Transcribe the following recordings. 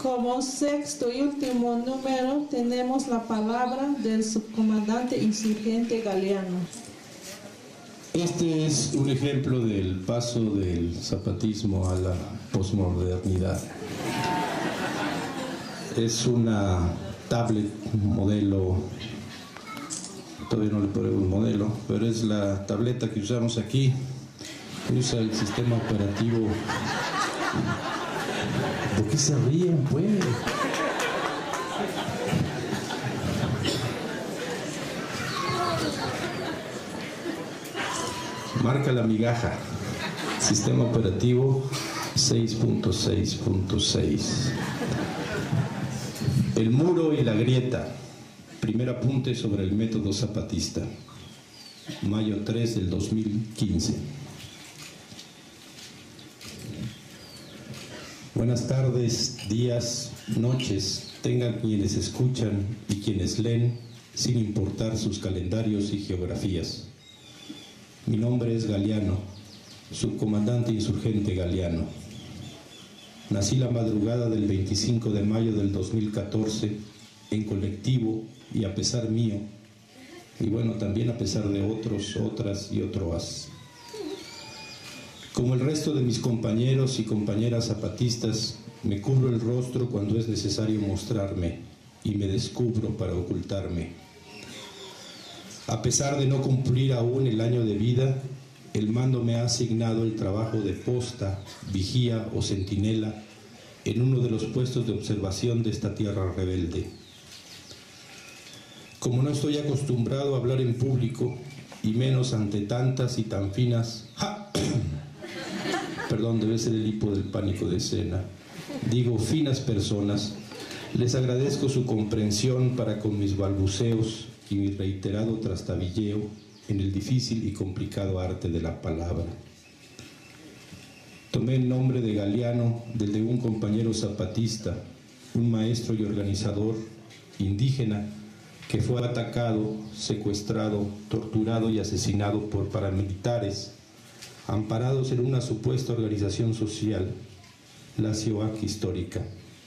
Como sexto y último número tenemos la palabra del subcomandante insurgente Galeano. Este es un ejemplo del paso del zapatismo a la posmodernidad. Es una tablet modelo, todavía no le ponemos modelo, pero es la tableta que usamos aquí. Usa el sistema operativo. ¿De qué se ríen, pues? Marca la migaja. Sistema operativo 6.6.6. El muro y la grieta. Primer apunte sobre el método zapatista. Mayo 3 del 2015. Buenas tardes, días, noches, tengan quienes escuchan y quienes leen, sin importar sus calendarios y geografías. Mi nombre es Galeano, subcomandante insurgente Galeano. Nací la madrugada del 25 de mayo del 2014 en colectivo y a pesar mío, y bueno, también a pesar de otros, otras y otros. Como el resto de mis compañeros y compañeras zapatistas, me cubro el rostro cuando es necesario mostrarme y me descubro para ocultarme. A pesar de no cumplir aún el año de vida, el mando me ha asignado el trabajo de posta, vigía o centinela en uno de los puestos de observación de esta tierra rebelde. Como no estoy acostumbrado a hablar en público, y menos ante tantas y tan finas... ¡Ja! Perdón, debe ser el hipo del pánico de escena. Digo, finas personas, les agradezco su comprensión para con mis balbuceos y mi reiterado trastabilleo en el difícil y complicado arte de la palabra. Tomé el nombre de Galeano del de un compañero zapatista, un maestro y organizador indígena que fue atacado, secuestrado, torturado y asesinado por paramilitares, amparados en una supuesta organización social, la CIOAC histórica.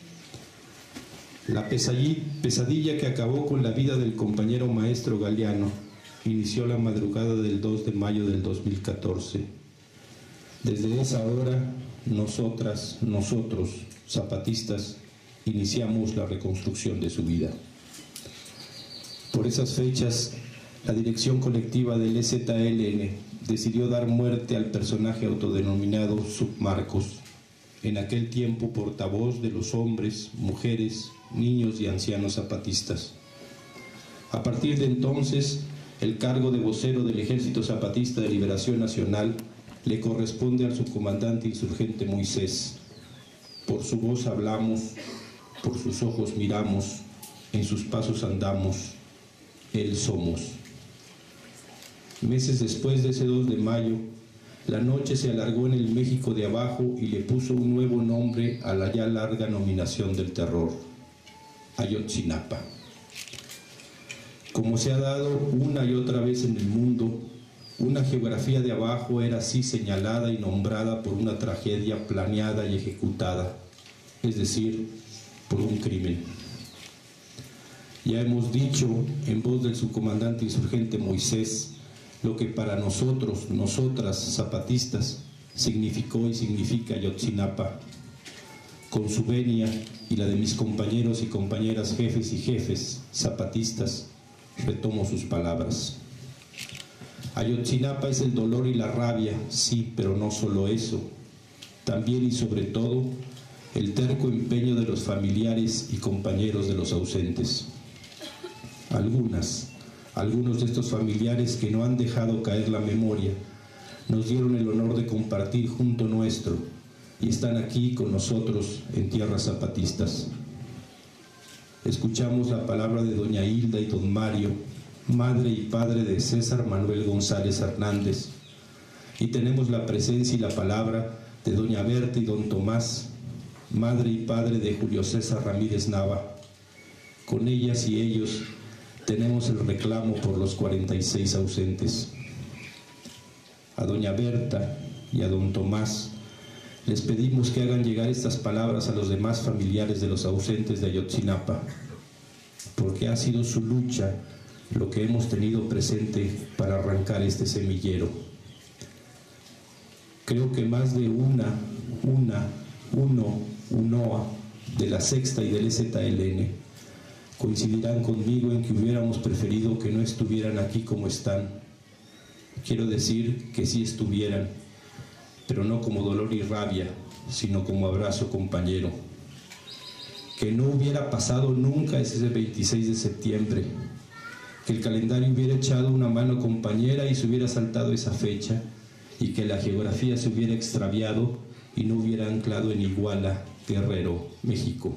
La pesadilla que acabó con la vida del compañero maestro Galeano inició la madrugada del 2 de mayo del 2014. Desde esa hora, nosotros, zapatistas, iniciamos la reconstrucción de su vida. Por esas fechas, la dirección colectiva del EZLN decidió dar muerte al personaje autodenominado Submarcos, en aquel tiempo portavoz de los hombres, mujeres, niños y ancianos zapatistas. A partir de entonces, el cargo de vocero del Ejército Zapatista de Liberación Nacional le corresponde al subcomandante insurgente Moisés. Por su voz hablamos, por sus ojos miramos, en sus pasos andamos, él somos. Meses después de ese 2 de mayo, la noche se alargó en el México de abajo y le puso un nuevo nombre a la ya larga nominación del terror, Ayotzinapa. Como se ha dado una y otra vez en el mundo, una geografía de abajo era así señalada y nombrada por una tragedia planeada y ejecutada, es decir, por un crimen. Ya hemos dicho, en voz del subcomandante insurgente Moisés, lo que para nosotros, nosotras, zapatistas, significó y significa Ayotzinapa. Con su venia y la de mis compañeros y compañeras jefes y jefes zapatistas, retomo sus palabras. Ayotzinapa es el dolor y la rabia, sí, pero no solo eso. También y sobre todo, el terco empeño de los familiares y compañeros de los ausentes. Algunos de estos familiares que no han dejado caer la memoria, nos dieron el honor de compartir junto nuestro y están aquí con nosotros en tierras zapatistas. Escuchamos la palabra de doña Hilda y don Mario, madre y padre de César Manuel González Hernández, y tenemos la presencia y la palabra de doña Berta y don Tomás, madre y padre de Julio César Ramírez Nava. Con ellas y ellos tenemos el reclamo por los 46 ausentes. A doña Berta y a don Tomás Les pedimos que hagan llegar estas palabras a los demás familiares de los ausentes de Ayotzinapa, porque ha sido su lucha lo que hemos tenido presente para arrancar este semillero. Creo que más de uno de la Sexta y del EZLN coincidirán conmigo en que hubiéramos preferido que no estuvieran aquí como están. Quiero decir que sí estuvieran, pero no como dolor y rabia, sino como abrazo compañero. Que no hubiera pasado nunca ese 26 de septiembre, que el calendario hubiera echado una mano compañera y se hubiera saltado esa fecha, y que la geografía se hubiera extraviado y no hubiera anclado en Iguala, Guerrero, México.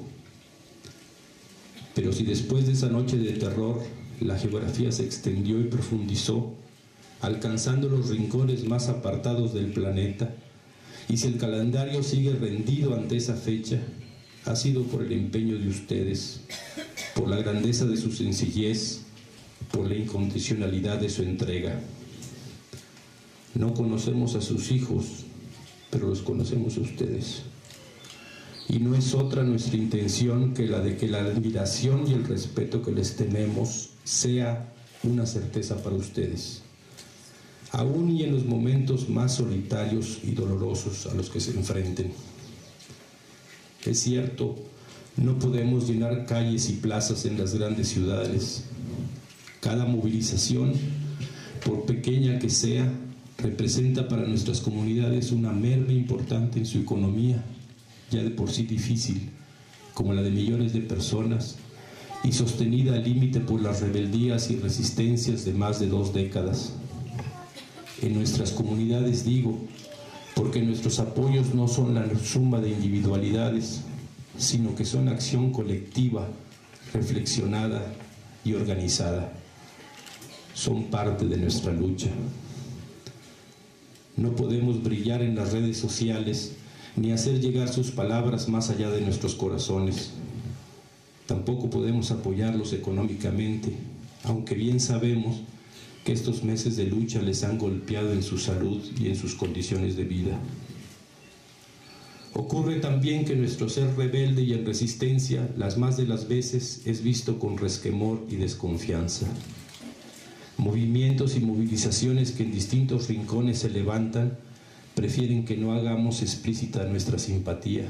Pero si después de esa noche de terror la geografía se extendió y profundizó, alcanzando los rincones más apartados del planeta, y si el calendario sigue rendido ante esa fecha, ha sido por el empeño de ustedes, por la grandeza de su sencillez, por la incondicionalidad de su entrega. No conocemos a sus hijos, pero los conocemos a ustedes. Y no es otra nuestra intención que la de que la admiración y el respeto que les tenemos sea una certeza para ustedes, aún y en los momentos más solitarios y dolorosos a los que se enfrenten. Es cierto, no podemos llenar calles y plazas en las grandes ciudades. Cada movilización, por pequeña que sea, representa para nuestras comunidades una merma importante en su economía, ya de por sí difícil, como la de millones de personas, y sostenida al límite por las rebeldías y resistencias de más de 2 décadas. En nuestras comunidades, digo, porque nuestros apoyos no son la suma de individualidades, sino que son acción colectiva, reflexionada y organizada. Son parte de nuestra lucha. No podemos brillar en las redes sociales ni hacer llegar sus palabras más allá de nuestros corazones. Tampoco podemos apoyarlos económicamente, aunque bien sabemos que estos meses de lucha les han golpeado en su salud y en sus condiciones de vida. Ocurre también que nuestro ser rebelde y en resistencia, las más de las veces, es visto con resquemor y desconfianza. Movimientos y movilizaciones que en distintos rincones se levantan prefieren que no hagamos explícita nuestra simpatía.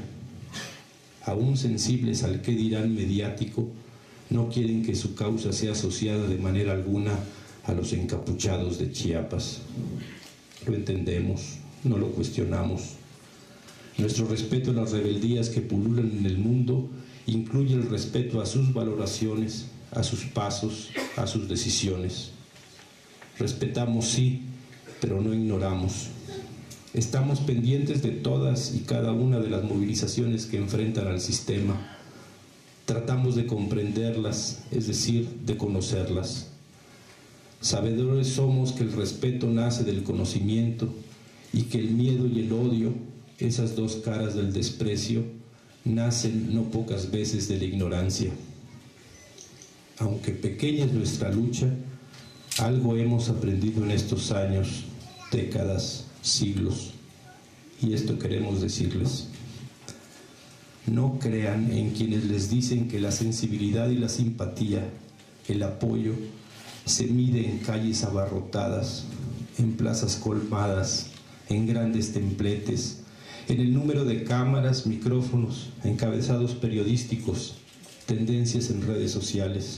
Aún sensibles al qué dirán mediático, no quieren que su causa sea asociada de manera alguna a los encapuchados de Chiapas. Lo entendemos, no lo cuestionamos. Nuestro respeto a las rebeldías que pululan en el mundo incluye el respeto a sus valoraciones, a sus pasos, a sus decisiones. Respetamos, sí, pero no ignoramos. Estamos pendientes de todas y cada una de las movilizaciones que enfrentan al sistema. Tratamos de comprenderlas, es decir, de conocerlas. Sabedores somos que el respeto nace del conocimiento y que el miedo y el odio, esas 2 caras del desprecio, nacen no pocas veces de la ignorancia. Aunque pequeña es nuestra lucha, algo hemos aprendido en estos años, décadas, siglos, y esto queremos decirles. No crean en quienes les dicen que la sensibilidad y la simpatía, el apoyo, se mide en calles abarrotadas, en plazas colmadas, en grandes templetes, en el número de cámaras, micrófonos, encabezados periodísticos, tendencias en redes sociales.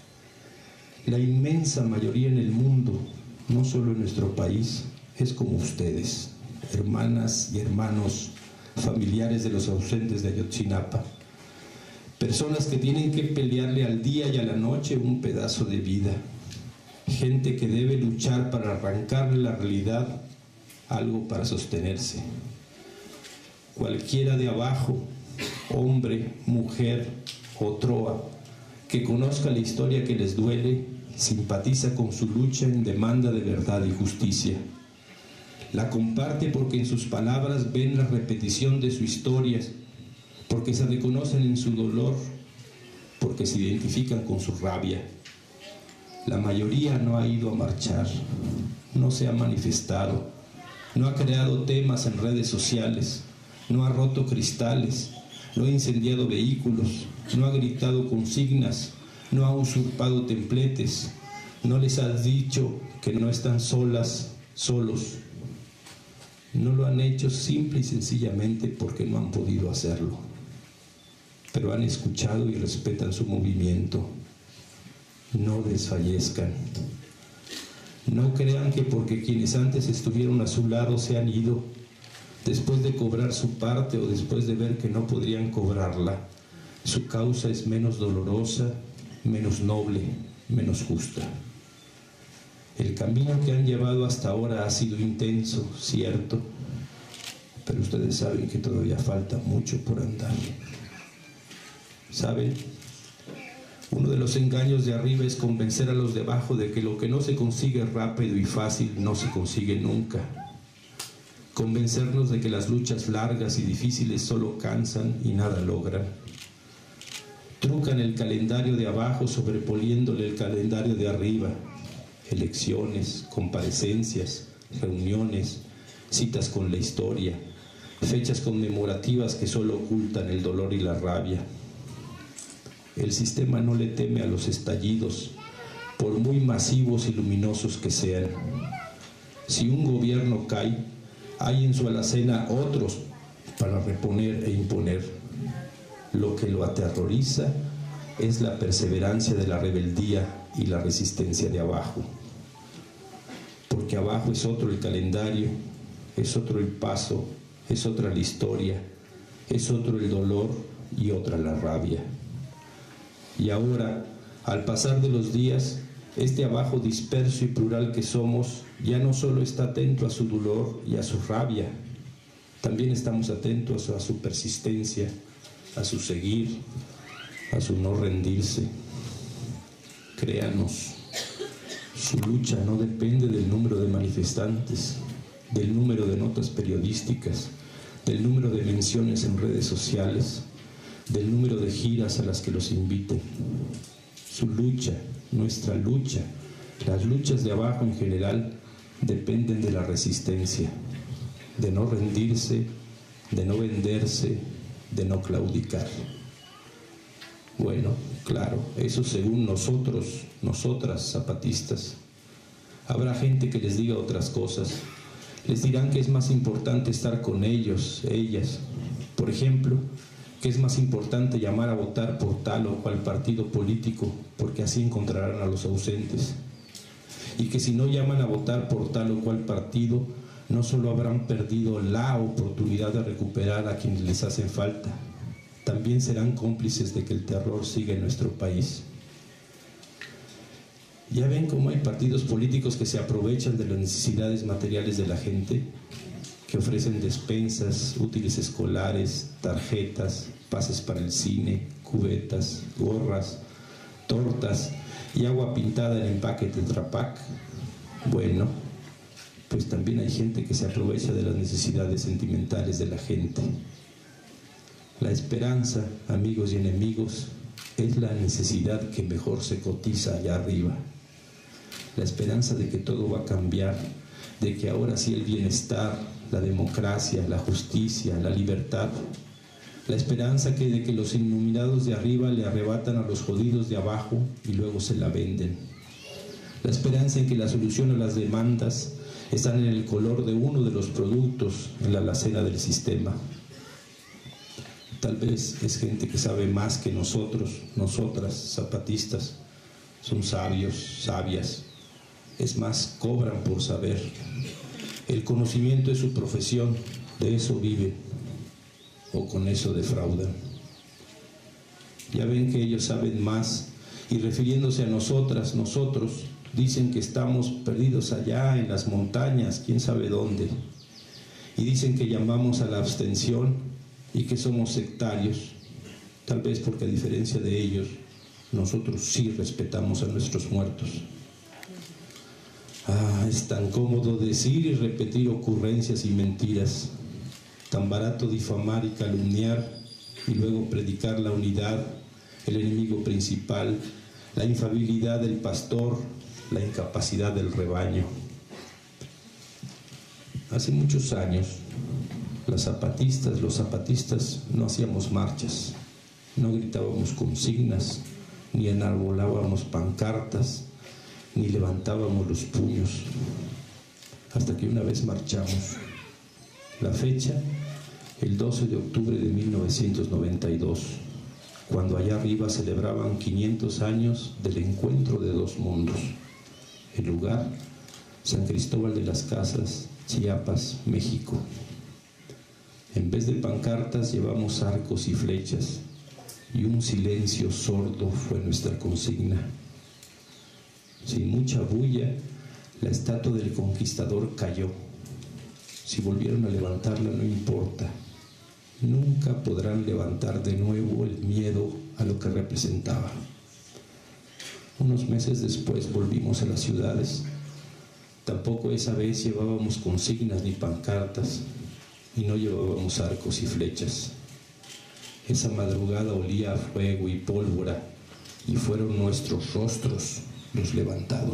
La inmensa mayoría en el mundo, no solo en nuestro país, es como ustedes, hermanas y hermanos, familiares de los ausentes de Ayotzinapa, personas que tienen que pelearle al día y a la noche un pedazo de vida, gente que debe luchar para arrancarle la realidad algo para sostenerse. Cualquiera de abajo, hombre, mujer o troa, que conozca la historia que les duele, simpatiza con su lucha en demanda de verdad y justicia. La comparte porque en sus palabras ven la repetición de su historia, porque se reconocen en su dolor, porque se identifican con su rabia. La mayoría no ha ido a marchar, no se ha manifestado, no ha creado temas en redes sociales, no ha roto cristales, no ha incendiado vehículos, no ha gritado consignas, no ha usurpado templetes, no les ha dicho que no están solas, solos. No lo han hecho simple y sencillamente porque no han podido hacerlo, pero han escuchado y respetan su movimiento. No desfallezcan. No crean que porque quienes antes estuvieron a su lado se han ido, después de cobrar su parte o después de ver que no podrían cobrarla, su causa es menos dolorosa, menos noble, menos justa. El camino que han llevado hasta ahora ha sido intenso, cierto, pero ustedes saben que todavía falta mucho por andar. ¿Saben? Uno de los engaños de arriba es convencer a los de abajo de que lo que no se consigue rápido y fácil no se consigue nunca. Convencernos de que las luchas largas y difíciles solo cansan y nada logran. Trucan el calendario de abajo sobreponiéndole el calendario de arriba. Elecciones, comparecencias, reuniones, citas con la historia, fechas conmemorativas que solo ocultan el dolor y la rabia. El sistema no le teme a los estallidos, por muy masivos y luminosos que sean. Si un gobierno cae, hay en su alacena otros para reponer e imponer. Lo que lo aterroriza es la perseverancia de la rebeldía y la resistencia de abajo. Porque abajo es otro el calendario, es otro el paso, es otra la historia, es otro el dolor y otra la rabia. Y ahora, al pasar de los días, este abajo disperso y plural que somos ya no solo está atento a su dolor y a su rabia, también estamos atentos a su persistencia, a su seguir, a su no rendirse. Créanos, su lucha no depende del número de manifestantes, del número de notas periodísticas, del número de menciones en redes sociales, del número de giras a las que los inviten. Su lucha, nuestra lucha, las luchas de abajo en general dependen de la resistencia, de no rendirse, de no venderse, de no claudicar. Bueno, claro, eso según nosotros, nosotras zapatistas. Habrá gente que les diga otras cosas. Les dirán que es más importante estar con ellos, ellas. Por ejemplo, que es más importante llamar a votar por tal o cual partido político, porque así encontrarán a los ausentes. Y que si no llaman a votar por tal o cual partido, no solo habrán perdido la oportunidad de recuperar a quienes les hacen falta, también serán cómplices de que el terror siga en nuestro país. ¿Ya ven cómo hay partidos políticos que se aprovechan de las necesidades materiales de la gente? Que ofrecen despensas, útiles escolares, tarjetas, pases para el cine, cubetas, gorras, tortas y agua pintada en empaque Tetra Pak. Bueno, pues también hay gente que se aprovecha de las necesidades sentimentales de la gente. La esperanza, amigos y enemigos, es la necesidad que mejor se cotiza allá arriba. La esperanza de que todo va a cambiar, de que ahora sí el bienestar, la democracia, la justicia, la libertad. La esperanza de que los iluminados de arriba le arrebatan a los jodidos de abajo y luego se la venden. La esperanza en que la solución a las demandas están en el color de uno de los productos en la alacena del sistema. Tal vez es gente que sabe más que nosotros, nosotras, zapatistas. Son sabios, sabias. Es más, cobran por saber. El conocimiento es su profesión, de eso viven, o con eso defraudan. Ya ven que ellos saben más, y refiriéndose a nosotras, nosotros, dicen que estamos perdidos allá en las montañas, quién sabe dónde, y dicen que llamamos a la abstención y que somos sectarios, tal vez porque a diferencia de ellos, nosotros sí respetamos a nuestros muertos. Es tan cómodo decir y repetir ocurrencias y mentiras, tan barato difamar y calumniar y luego predicar la unidad, el enemigo principal, la infalibilidad del pastor, la incapacidad del rebaño. Hace muchos años, Las zapatistas, los zapatistas no hacíamos marchas, no gritábamos consignas, ni enarbolábamos pancartas, ni levantábamos los puños, hasta que una vez marchamos. La fecha, el 12 de octubre de 1992, cuando allá arriba celebraban 500 años del encuentro de dos mundos. El lugar, San Cristóbal de las Casas, Chiapas, México. En vez de pancartas llevamos arcos y flechas, y un silencio sordo fue nuestra consigna. Sin mucha bulla, la estatua del conquistador cayó. Si volvieron a levantarla no importa. Nunca podrán levantar de nuevo el miedo a lo que representaba. Unos meses después volvimos a las ciudades. Tampoco esa vez llevábamos consignas ni pancartas, y no llevábamos arcos y flechas. Esa madrugada olía a fuego y pólvora, y fueron nuestros rostros los levantados.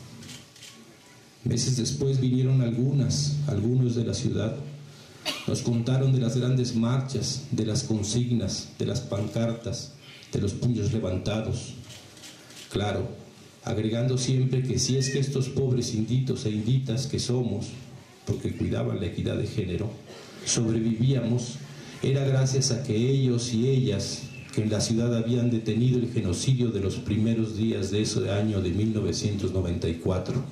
Meses después vinieron algunos de la ciudad. Nos contaron de las grandes marchas, de las consignas, de las pancartas, de los puños levantados. Claro, agregando siempre que si es que estos pobres inditos e inditas que somos, porque cuidaban la equidad de género, sobrevivíamos, era gracias a que ellos y ellas, que en la ciudad habían detenido el genocidio de los primeros días de ese año de 1994.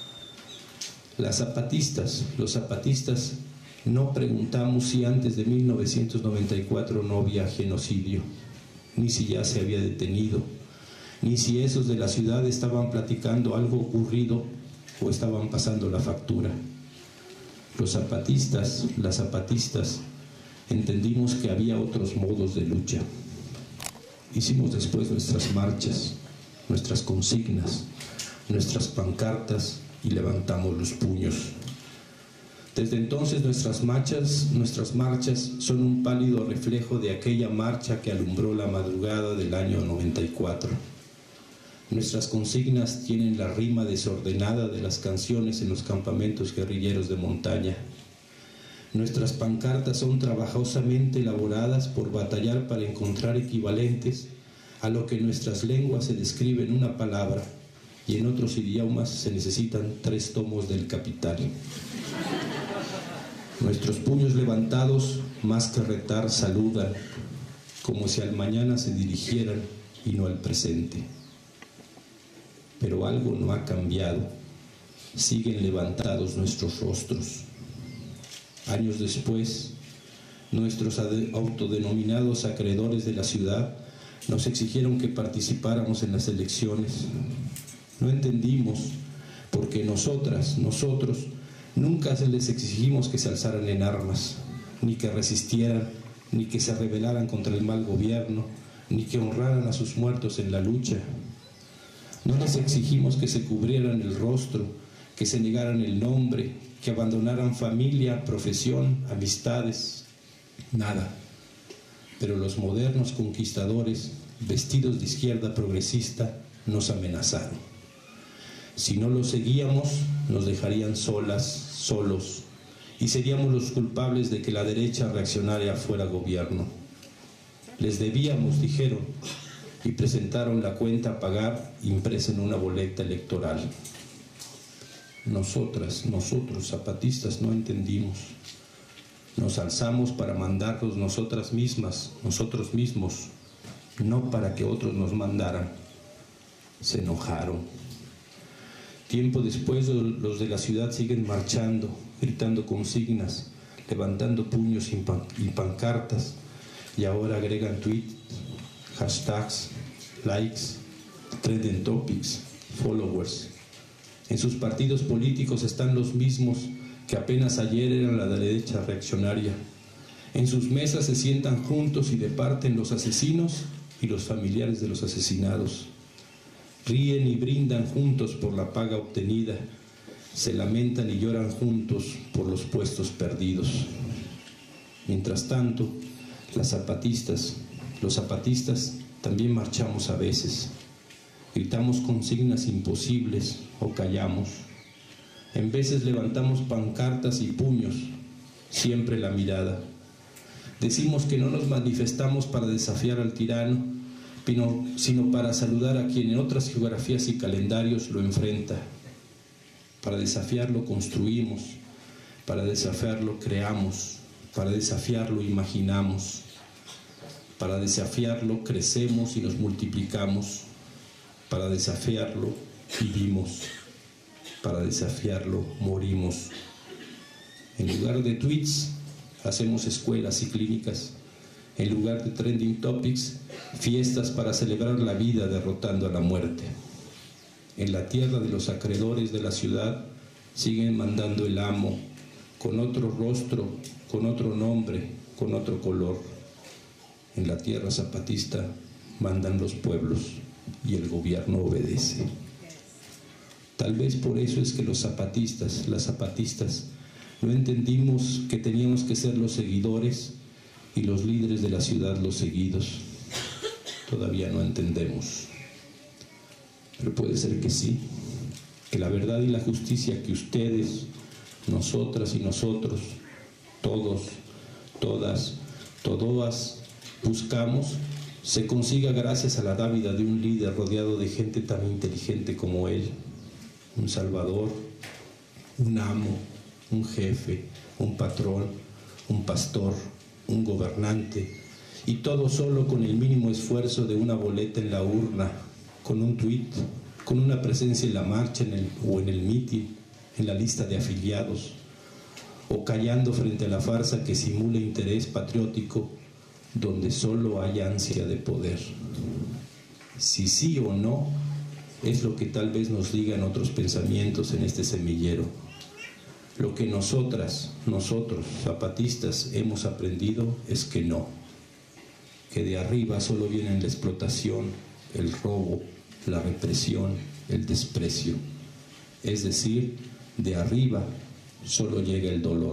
Las zapatistas, los zapatistas, no preguntamos si antes de 1994 no había genocidio, ni si ya se había detenido, ni si esos de la ciudad estaban platicando algo ocurrido o estaban pasando la factura. Los zapatistas, las zapatistas, entendimos que había otros modos de lucha. Hicimos después nuestras marchas, nuestras consignas, nuestras pancartas y levantamos los puños. Desde entonces nuestras marchas son un pálido reflejo de aquella marcha que alumbró la madrugada del año 94. Nuestras consignas tienen la rima desordenada de las canciones en los campamentos guerrilleros de montaña. Nuestras pancartas son trabajosamente elaboradas por batallar para encontrar equivalentes a lo que en nuestras lenguas se describe en una palabra y en otros idiomas se necesitan 3 tomos del Capital. Nuestros puños levantados, más que retar, saludan, como si al mañana se dirigieran y no al presente. Pero algo no ha cambiado, siguen levantados nuestros rostros. Años después, nuestros autodenominados acreedores de la ciudad nos exigieron que participáramos en las elecciones. No entendimos por qué nosotros, nunca se les exigimos que se alzaran en armas, ni que resistieran, ni que se rebelaran contra el mal gobierno, ni que honraran a sus muertos en la lucha. No les exigimos que se cubrieran el rostro, que se negaran el nombre, que abandonaran familia, profesión, amistades, nada. Pero los modernos conquistadores, vestidos de izquierda progresista, nos amenazaron. Si no los seguíamos, nos dejarían solos, y seríamos los culpables de que la derecha reaccionaria fuera gobierno. Les debíamos, dijeron, y presentaron la cuenta a pagar impresa en una boleta electoral. Nosotros, zapatistas, no entendimos. Nos alzamos para mandarnos nosotros mismos, no para que otros nos mandaran. Se enojaron. Tiempo después, los de la ciudad siguen marchando, gritando consignas, levantando puños y pancartas, y ahora agregan tweets, hashtags, likes, trending topics, followers. En sus partidos políticos están los mismos que apenas ayer eran la derecha reaccionaria. En sus mesas se sientan juntos y departen los asesinos y los familiares de los asesinados. Ríen y brindan juntos por la paga obtenida, se lamentan y lloran juntos por los puestos perdidos. Mientras tanto, los zapatistas también marchamos a veces. Gritamos consignas imposibles o callamos. En veces levantamos pancartas y puños, siempre la mirada. Decimos que no nos manifestamos para desafiar al tirano, sino para saludar a quien en otras geografías y calendarios lo enfrenta. Para desafiarlo construimos, para desafiarlo creamos, para desafiarlo imaginamos, para desafiarlo crecemos y nos multiplicamos, para desafiarlo vivimos, para desafiarlo morimos. En lugar de tweets, hacemos escuelas y clínicas. En lugar de trending topics, fiestas para celebrar la vida derrotando a la muerte. En la tierra de los acreedores de la ciudad siguen mandando el amo, con otro rostro, con otro nombre, con otro color. En la tierra zapatista mandan los pueblos y el gobierno obedece. Tal vez por eso es que los zapatistas, las zapatistas, no entendimos que teníamos que ser los seguidores y los líderes de la ciudad los seguidos. Todavía no entendemos. Pero puede ser que sí, que la verdad y la justicia que ustedes, nosotras y nosotros, todos, todas, todoas, buscamos, se consiga gracias a la dávida de un líder rodeado de gente tan inteligente como él, un salvador, un amo, un jefe, un patrón, un pastor, un gobernante, y todo solo con el mínimo esfuerzo de una boleta en la urna, con un tuit, con una presencia en la marcha o en el mitin, en la lista de afiliados, o callando frente a la farsa que simula interés patriótico donde solo hay ansia de poder. Si sí o no es lo que tal vez nos digan otros pensamientos en este semillero. Lo que nosotros, zapatistas, hemos aprendido es que no, que de arriba solo vienen la explotación, el robo, la represión, el desprecio. Es decir, de arriba solo llega el dolor.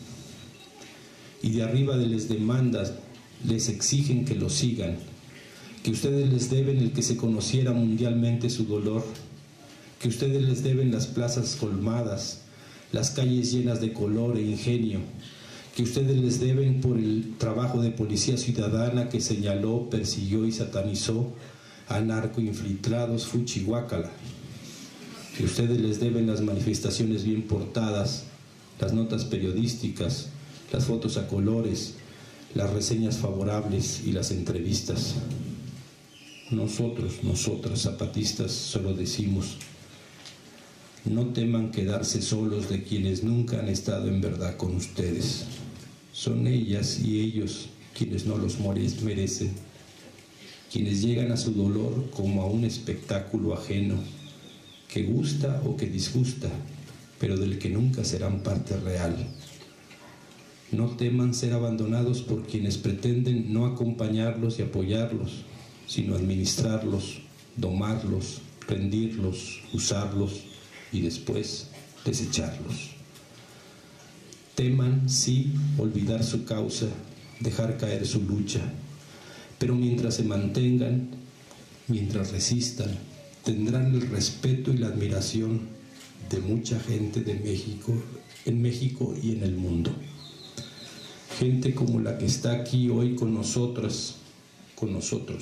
Y de arriba les demandas, les exigen que lo sigan, que ustedes les deben el que se conociera mundialmente su dolor, que ustedes les deben las plazas colmadas, las calles llenas de color e ingenio, que ustedes les deben por el trabajo de policía ciudadana que señaló, persiguió y satanizó a narcoinfiltrados fuchihuacala, que ustedes les deben las manifestaciones bien portadas, las notas periodísticas, las fotos a colores, las reseñas favorables y las entrevistas. Nosotros, nosotras, zapatistas, solo decimos: no teman quedarse solos de quienes nunca han estado en verdad con ustedes. Son ellas y ellos quienes no los merecen, quienes llegan a su dolor como a un espectáculo ajeno, que gusta o que disgusta, pero del que nunca serán parte real. No teman ser abandonados por quienes pretenden no acompañarlos y apoyarlos, sino administrarlos, domarlos, rendirlos, usarlos y después desecharlos. Teman, sí, olvidar su causa, dejar caer su lucha, pero mientras se mantengan, mientras resistan, tendrán el respeto y la admiración de mucha gente de México, en México y en el mundo. Gente como la que está aquí hoy con nosotras, con nosotros,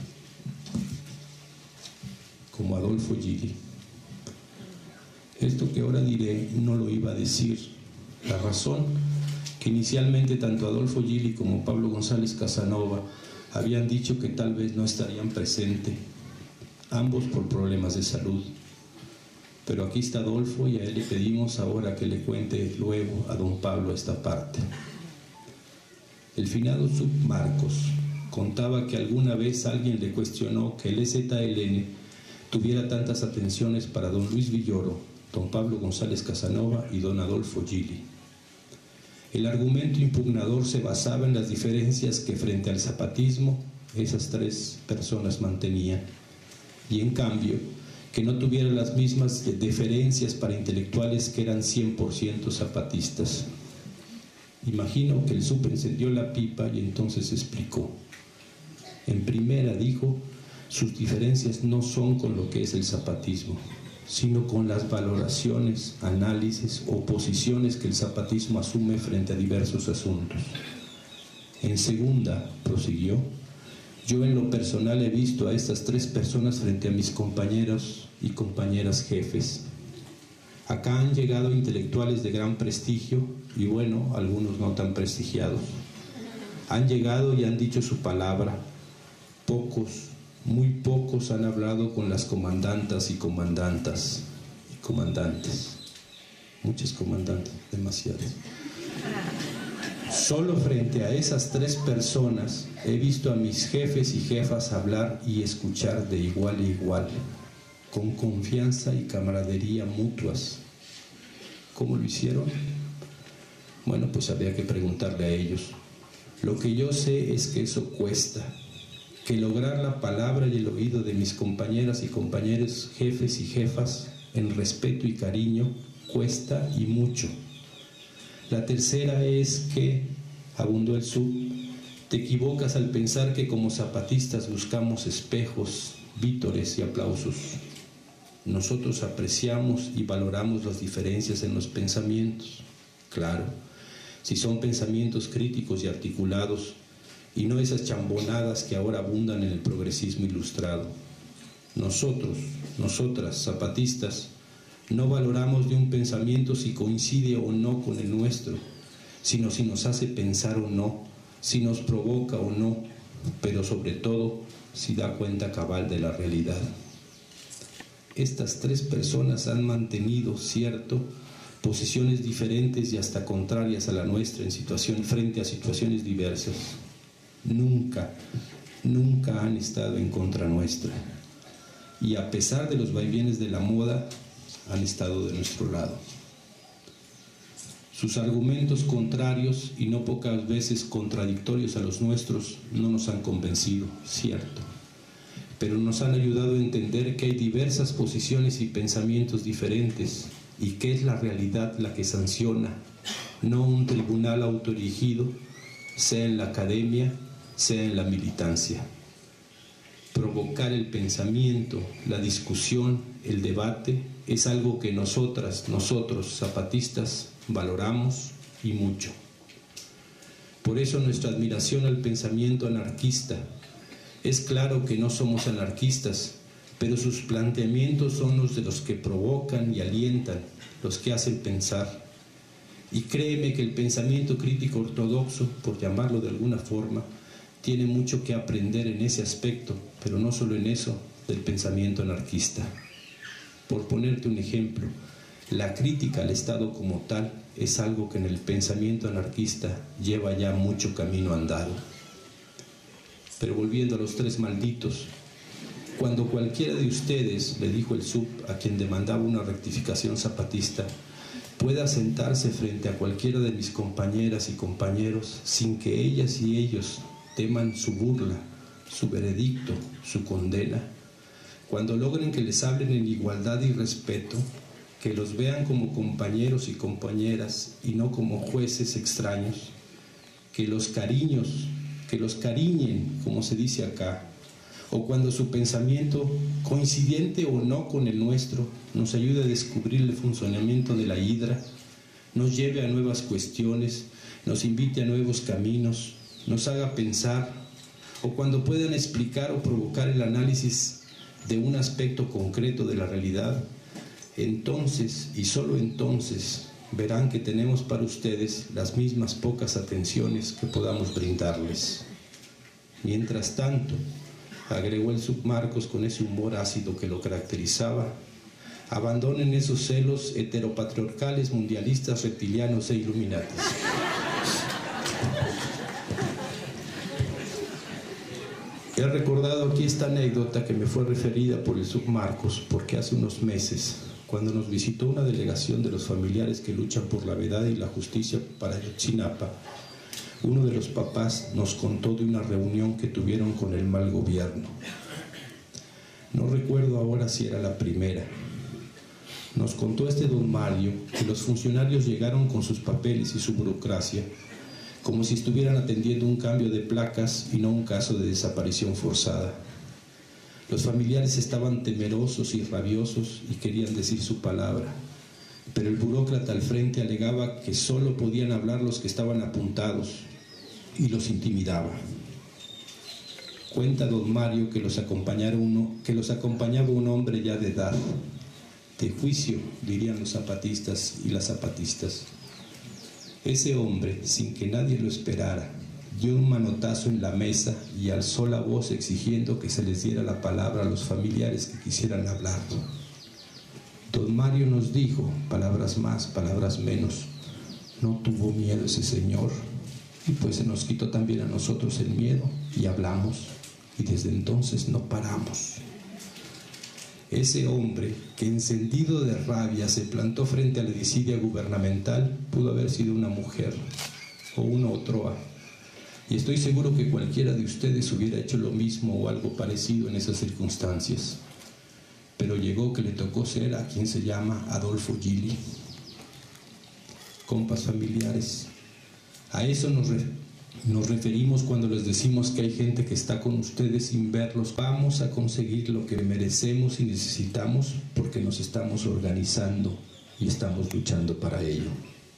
como Adolfo Gili. Esto que ahora diré no lo iba a decir. La razón que inicialmente tanto Adolfo Gili como Pablo González Casanova habían dicho que tal vez no estarían presentes, ambos por problemas de salud. Pero aquí está Adolfo y a él le pedimos ahora que le cuente luego a don Pablo esta parte. El finado Submarcos contaba que alguna vez alguien le cuestionó que el EZLN tuviera tantas atenciones para don Luis Villoro, don Pablo González Casanova y don Adolfo Gili. El argumento impugnador se basaba en las diferencias que frente al zapatismo esas tres personas mantenían, y en cambio que no tuviera las mismas deferencias para intelectuales que eran 100% zapatistas. Imagino que el Sub encendió la pipa y entonces explicó. En primera dijo, sus diferencias no son con lo que es el zapatismo, sino con las valoraciones, análisis o posiciones que el zapatismo asume frente a diversos asuntos. En segunda, prosiguió, yo en lo personal he visto a estas 3 personas frente a mis compañeros y compañeras jefes. Acá han llegado intelectuales de gran prestigio y bueno, algunos no tan prestigiados. Han llegado y han dicho su palabra. Pocos, muy pocos han hablado con las comandantas y comandantes. Muchas comandantes, demasiadas. Solo frente a esas 3 personas he visto a mis jefes y jefas hablar y escuchar de igual a igual, con confianza y camaradería mutuas. ¿Cómo lo hicieron? Bueno, pues había que preguntarle a ellos. Lo que yo sé es que eso cuesta, que lograr la palabra y el oído de mis compañeras y compañeros, jefes y jefas, en respeto y cariño, cuesta y mucho. La tercera es que, abundó el sub, te equivocas al pensar que como zapatistas buscamos espejos, vítores y aplausos. Nosotros apreciamos y valoramos las diferencias en los pensamientos. Claro, si son pensamientos críticos y articulados, y no esas chambonadas que ahora abundan en el progresismo ilustrado. Nosotros, nosotras, zapatistas, no valoramos de un pensamiento si coincide o no con el nuestro, sino si nos hace pensar o no, si nos provoca o no, pero sobre todo si da cuenta cabal de la realidad. Estas 3 personas han mantenido, cierto, posiciones diferentes y hasta contrarias a la nuestra frente a situaciones diversas. Nunca han estado en contra nuestra. Y a pesar de los vaivienes de la moda, han estado de nuestro lado. Sus argumentos contrarios y no pocas veces contradictorios a los nuestros no nos han convencido, cierto, pero nos han ayudado a entender que hay diversas posiciones y pensamientos diferentes y que es la realidad la que sanciona, no un tribunal autoerigido, sea en la academia, sea en la militancia. Provocar el pensamiento, la discusión, el debate, es algo que nosotros, zapatistas, valoramos y mucho. Por eso nuestra admiración al pensamiento anarquista. Es claro que no somos anarquistas, pero sus planteamientos son los de los que provocan y alientan, los que hacen pensar. Y créeme que el pensamiento crítico ortodoxo, por llamarlo de alguna forma, tiene mucho que aprender en ese aspecto, pero no solo en eso, del pensamiento anarquista. Por ponerte un ejemplo, la crítica al Estado como tal es algo que en el pensamiento anarquista lleva ya mucho camino andado. Pero volviendo a los 3 malditos, cuando cualquiera de ustedes, le dijo el sub a quien demandaba una rectificación zapatista, pueda sentarse frente a cualquiera de mis compañeras y compañeros sin que ellas y ellos teman su burla, su veredicto, su condena, cuando logren que les hablen en igualdad y respeto, que los vean como compañeros y compañeras y no como jueces extraños, que los cariñen, como se dice acá, o cuando su pensamiento, coincidente o no con el nuestro, nos ayude a descubrir el funcionamiento de la hidra, nos lleve a nuevas cuestiones, nos invite a nuevos caminos, nos haga pensar, o cuando puedan explicar o provocar el análisis de un aspecto concreto de la realidad, entonces y solo entonces verán que tenemos para ustedes las mismas pocas atenciones que podamos brindarles. Mientras tanto, agregó el submarcos con ese humor ácido que lo caracterizaba, abandonen esos celos heteropatriarcales, mundialistas, reptilianos e iluminatis. He recordado aquí esta anécdota que me fue referida por el submarcos porque hace unos meses, cuando nos visitó una delegación de los familiares que luchan por la verdad y la justicia para Ayotzinapa, uno de los papás nos contó de una reunión que tuvieron con el mal gobierno. No recuerdo ahora si era la primera. Nos contó don Mario que los funcionarios llegaron con sus papeles y su burocracia, como si estuvieran atendiendo un cambio de placas y no un caso de desaparición forzada. Los familiares estaban temerosos y rabiosos y querían decir su palabra, pero el burócrata al frente alegaba que solo podían hablar los que estaban apuntados y los intimidaba. Cuenta don Mario que los acompañaba un hombre ya de edad, de juicio, dirían los zapatistas y las zapatistas. Ese hombre, sin que nadie lo esperara, dio un manotazo en la mesa y alzó la voz exigiendo que se les diera la palabra a los familiares que quisieran hablar. Don Mario nos dijo, palabras más, palabras menos, no tuvo miedo ese señor, y pues se nos quitó también a nosotros el miedo y hablamos, y desde entonces no paramos. Ese hombre, que encendido de rabia se plantó frente a la desidia gubernamental, pudo haber sido una mujer o una otroa, y estoy seguro que cualquiera de ustedes hubiera hecho lo mismo o algo parecido en esas circunstancias. Pero llegó que le tocó ser a quien se llama Adolfo Gili. Compas familiares, a eso nos referimos cuando les decimos que hay gente que está con ustedes sin verlos. Vamos a conseguir lo que merecemos y necesitamos porque nos estamos organizando y estamos luchando para ello.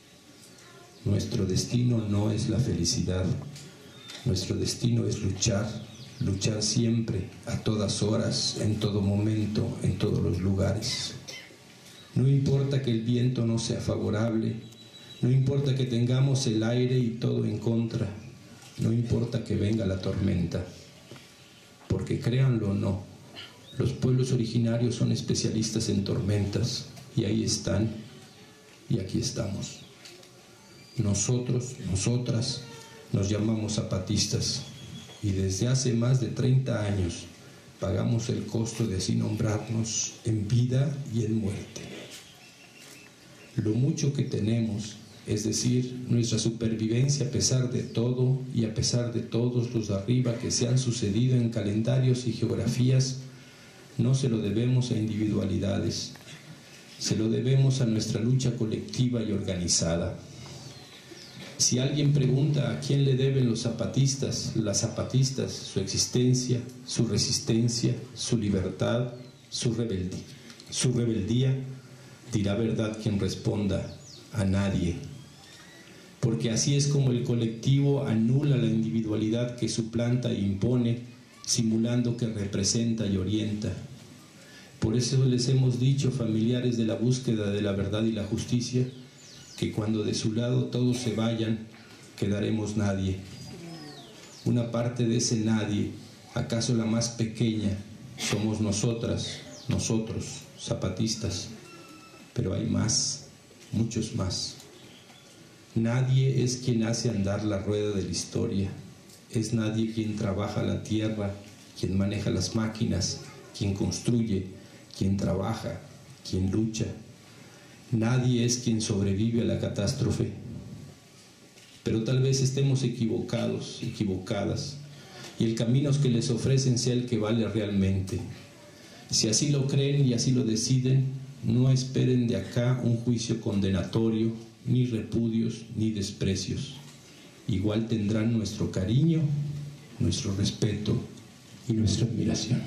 Nuestro destino no es la felicidad, nuestro destino es luchar siempre, a todas horas, en todo momento, en todos los lugares. No importa que el viento no sea favorable, no importa que tengamos el aire y todo en contra, no importa que venga la tormenta, porque créanlo o no, los pueblos originarios son especialistas en tormentas, y ahí están, y aquí estamos. Nosotros, nosotras, nos llamamos zapatistas, y desde hace más de 30 años pagamos el costo de así nombrarnos en vida y en muerte. Lo mucho que tenemos, es decir, nuestra supervivencia a pesar de todo y a pesar de todos los de arriba que se han sucedido en calendarios y geografías, no se lo debemos a individualidades, se lo debemos a nuestra lucha colectiva y organizada. Si alguien pregunta a quién le deben los zapatistas, las zapatistas, su existencia, su resistencia, su libertad, su rebeldía, dirá verdad quien responda: a nadie. Porque así es como el colectivo anula la individualidad que suplanta e impone, simulando que representa y orienta. Por eso les hemos dicho, familiares de la búsqueda de la verdad y la justicia, que cuando de su lado todos se vayan, quedaremos nadie. Una parte de ese nadie, acaso la más pequeña, somos nosotras, nosotros, zapatistas, pero hay más, muchos más. Nadie es quien hace andar la rueda de la historia, es nadie quien trabaja la tierra, quien maneja las máquinas, quien construye, quien trabaja, quien lucha. Nadie es quien sobrevive a la catástrofe. Pero tal vez estemos equivocados, equivocadas, y el camino que les ofrecen sea el que vale realmente. Si así lo creen y así lo deciden, no esperen de acá un juicio condenatorio, ni repudios, ni desprecios. Igual tendrán nuestro cariño, nuestro respeto y nuestra admiración.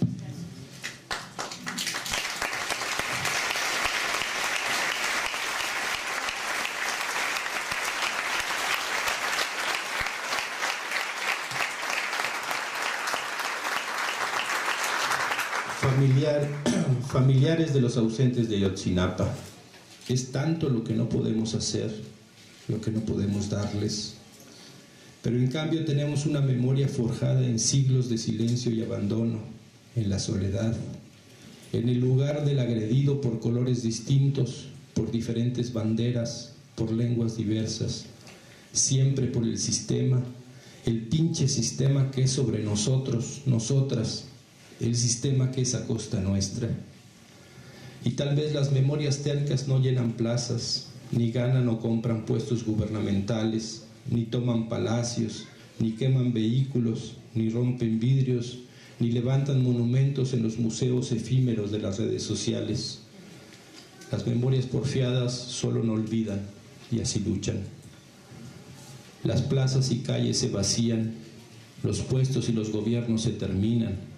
Familiares de los ausentes de Ayotzinapa, es tanto lo que no podemos hacer, lo que no podemos darles, pero en cambio tenemos una memoria forjada en siglos de silencio y abandono, en la soledad, en el lugar del agredido por colores distintos, por diferentes banderas, por lenguas diversas, siempre por el sistema, el pinche sistema que es sobre nosotros, nosotras, el sistema que es a costa nuestra. Y tal vez las memorias tercas no llenan plazas, ni ganan o compran puestos gubernamentales, ni toman palacios, ni queman vehículos, ni rompen vidrios, ni levantan monumentos en los museos efímeros de las redes sociales. Las memorias porfiadas solo no olvidan, y así luchan. Las plazas y calles se vacían, los puestos y los gobiernos se terminan,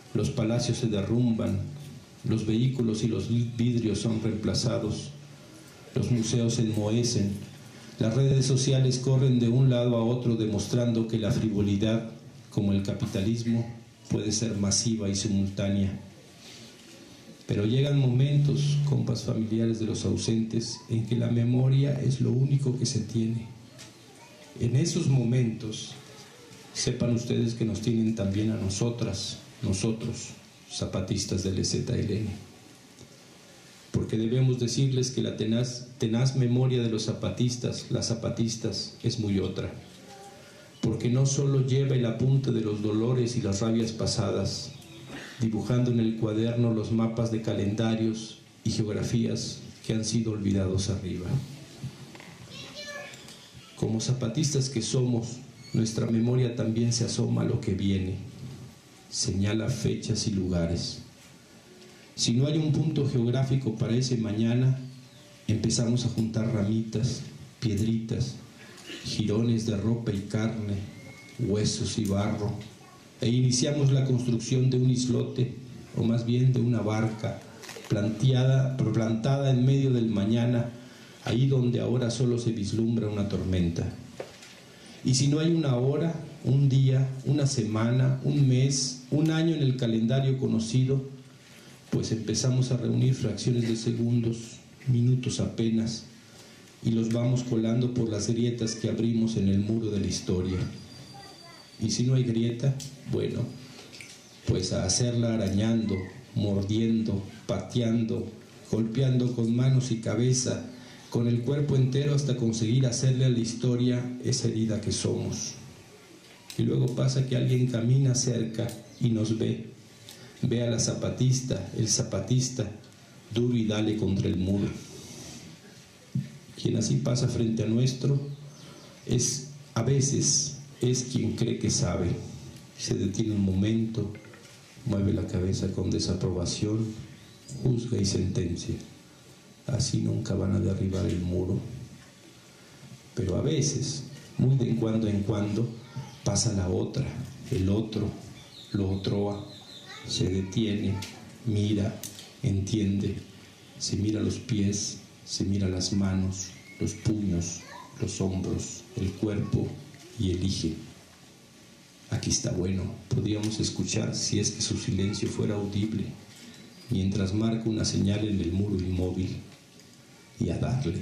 los palacios se derrumban, los vehículos y los vidrios son reemplazados, los museos se enmohecen, las redes sociales corren de un lado a otro demostrando que la frivolidad, como el capitalismo, puede ser masiva y simultánea. Pero llegan momentos, compas familiares de los ausentes, en que la memoria es lo único que se tiene. En esos momentos, sepan ustedes que nos tienen también a nosotros, zapatistas del EZLN. Porque debemos decirles que la tenaz memoria de los zapatistas, las zapatistas, es muy otra. Porque no solo lleva el apunte de los dolores y las rabias pasadas, dibujando en el cuaderno los mapas de calendarios y geografías que han sido olvidados arriba. Como zapatistas que somos, nuestra memoria también se asoma a lo que viene, señala fechas y lugares. Si no hay un punto geográfico para ese mañana, empezamos a juntar ramitas, piedritas, jirones de ropa y carne, huesos y barro, e iniciamos la construcción de un islote, o más bien de una barca, plantada en medio del mañana, ahí donde ahora solo se vislumbra una tormenta. Y si no hay una hora, un día, una semana, un mes, un año en el calendario conocido, pues empezamos a reunir fracciones de segundos, minutos apenas, y los vamos colando por las grietas que abrimos en el muro de la historia. Y si no hay grieta, bueno, pues a hacerla arañando, mordiendo, pateando, golpeando con manos y cabeza, con el cuerpo entero hasta conseguir hacerle a la historia esa herida que somos. Y luego pasa que alguien camina cerca y nos ve a la zapatista, el zapatista, duro y dale contra el muro. Quien así pasa frente a nuestro a veces es quien cree que sabe. Se detiene un momento, mueve la cabeza con desaprobación, juzga y sentencia. Así nunca van a derribar el muro. Pero a veces, muy de cuando en cuando, pasa la otra, el otro, lo otroa, se detiene, mira, entiende, se mira los pies, se mira las manos, los puños, los hombros, el cuerpo y elige. Aquí está bueno, podríamos escuchar si es que su silencio fuera audible, mientras marca una señal en el muro inmóvil, y a darle.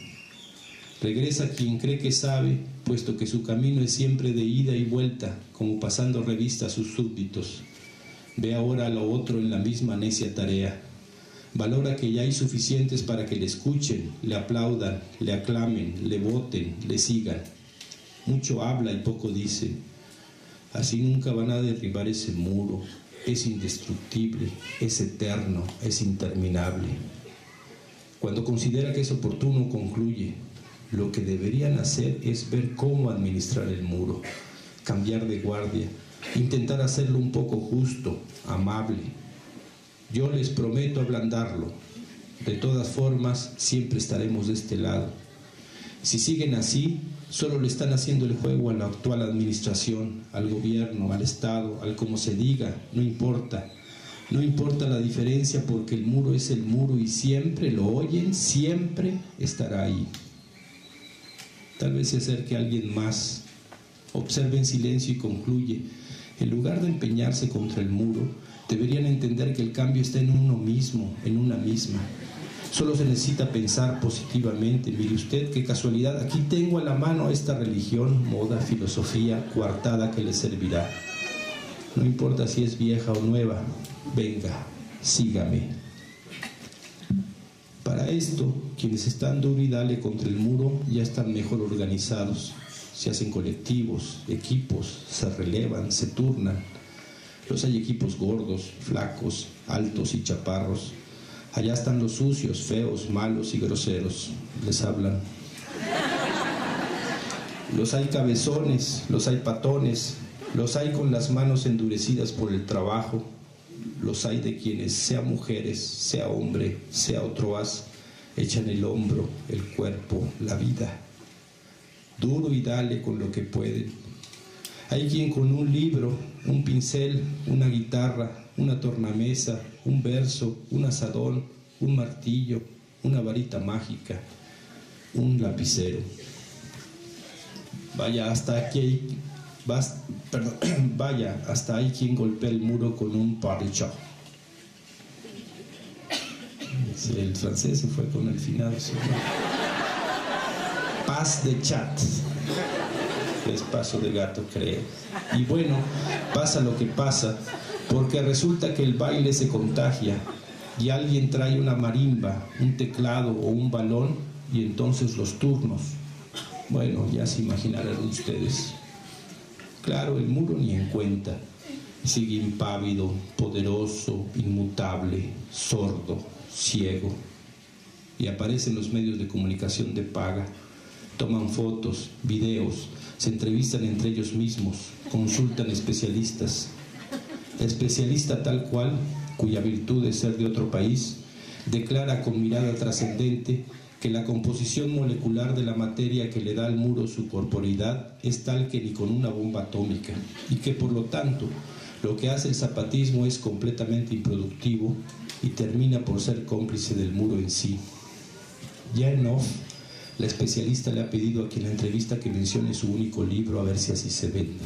Regresa quien cree que sabe, puesto que su camino es siempre de ida y vuelta, como pasando revista a sus súbditos. Ve ahora a lo otro en la misma necia tarea. Valora que ya hay suficientes para que le escuchen, le aplaudan, le aclamen, le voten, le sigan. Mucho habla y poco dice. Así nunca van a derribar ese muro. Es indestructible, es eterno, es interminable. Cuando considera que es oportuno, concluye: lo que deberían hacer es ver cómo administrar el muro, cambiar de guardia, intentar hacerlo un poco justo, amable. Yo les prometo ablandarlo. De todas formas, siempre estaremos de este lado. Si siguen así, solo le están haciendo el juego a la actual administración, al gobierno, al Estado, al como se diga, no importa. No importa la diferencia, porque el muro es el muro y siempre lo oyen, siempre estará ahí. Tal vez se acerque alguien más, observe en silencio y concluye: en lugar de empeñarse contra el muro, deberían entender que el cambio está en uno mismo, en una misma. Solo se necesita pensar positivamente. Mire usted qué casualidad, aquí tengo a la mano esta religión, moda, filosofía, coartada que le servirá. No importa si es vieja o nueva, venga, sígame. Para esto, quienes están duro y dale contra el muro ya están mejor organizados. Se hacen colectivos, equipos, se relevan, se turnan. Los hay equipos gordos, flacos, altos y chaparros. Allá están los sucios, feos, malos y groseros. Les hablan. Los hay cabezones, los hay patones, los hay con las manos endurecidas por el trabajo. Los hay de quienes, sea mujeres, sea hombre, sea otro as, echan el hombro, el cuerpo, la vida. Duro y dale con lo que pueden. Hay quien con un libro, un pincel, una guitarra, una tornamesa, un verso, un azadón, un martillo, una varita mágica, un lapicero. Vaya, hasta ahí quien golpea el muro con un parcho. El francés se fue con el finado. ¿Sí? Paz de chat. Es paso de gato, creo. Y bueno, pasa lo que pasa, porque resulta que el baile se contagia y alguien trae una marimba, un teclado o un balón y entonces los turnos. Bueno, ya se imaginarán ustedes. Claro, el muro ni en cuenta. Sigue impávido, poderoso, inmutable, sordo, ciego. Y aparecen los medios de comunicación de paga. Toman fotos, videos, se entrevistan entre ellos mismos, consultan especialistas. Especialista tal cual, cuya virtud es ser de otro país, declara con mirada trascendente que la composición molecular de la materia que le da al muro su corporeidad es tal que ni con una bomba atómica, y que por lo tanto lo que hace el zapatismo es completamente improductivo y termina por ser cómplice del muro en sí. Ya en off, la especialista le ha pedido a quien la entrevista que mencione su único libro a ver si así se vende.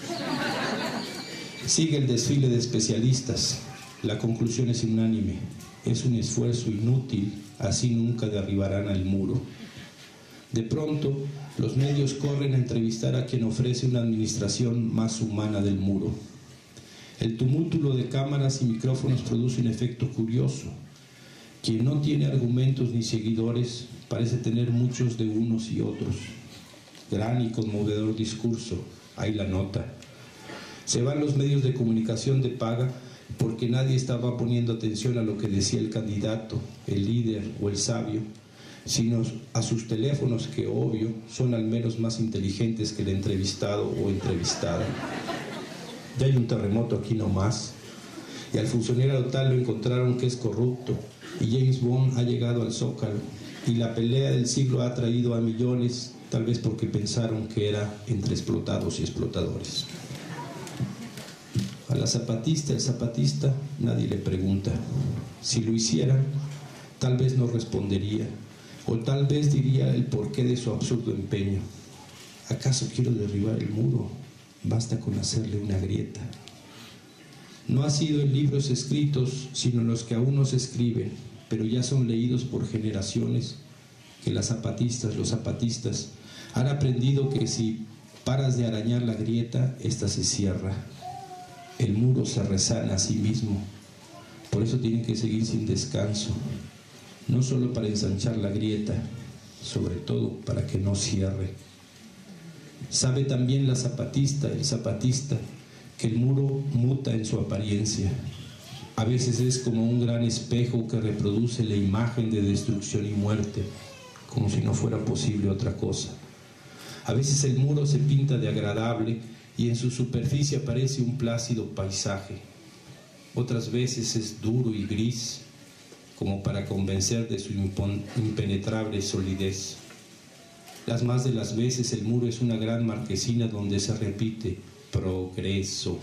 Sigue el desfile de especialistas. La conclusión es unánime. Es un esfuerzo inútil, así nunca derribarán al muro. De pronto, los medios corren a entrevistar a quien ofrece una administración más humana del muro. El tumulto de cámaras y micrófonos produce un efecto curioso. Quien no tiene argumentos ni seguidores parece tener muchos de unos y otros. Gran y conmovedor discurso, ahí la nota. Se van los medios de comunicación de paga porque nadie estaba poniendo atención a lo que decía el candidato, el líder o el sabio, sino a sus teléfonos que, obvio, son al menos más inteligentes que el entrevistado o entrevistada. Ya hay un terremoto aquí nomás, y al funcionario tal lo encontraron que es corrupto, y James Bond ha llegado al Zócalo, y la pelea del siglo ha atraído a millones, tal vez porque pensaron que era entre explotados y explotadores. A la zapatista, el zapatista, nadie le pregunta. Si lo hicieran, tal vez no respondería, o tal vez diría el porqué de su absurdo empeño. ¿Acaso quiero derribar el muro? Basta con hacerle una grieta. No ha sido en libros escritos, sino en los que aún no se escriben, pero ya son leídos por generaciones, que las zapatistas, los zapatistas, han aprendido que si paras de arañar la grieta, ésta se cierra. El muro se resana a sí mismo. Por eso tienen que seguir sin descanso, no solo para ensanchar la grieta, sobre todo para que no cierre. Sabe también la zapatista, el zapatista, que el muro muta en su apariencia. A veces es como un gran espejo que reproduce la imagen de destrucción y muerte, como si no fuera posible otra cosa. A veces el muro se pinta de agradable y en su superficie aparece un plácido paisaje. Otras veces es duro y gris, como para convencer de su impenetrable solidez. Las más de las veces el muro es una gran marquesina donde se repite progreso.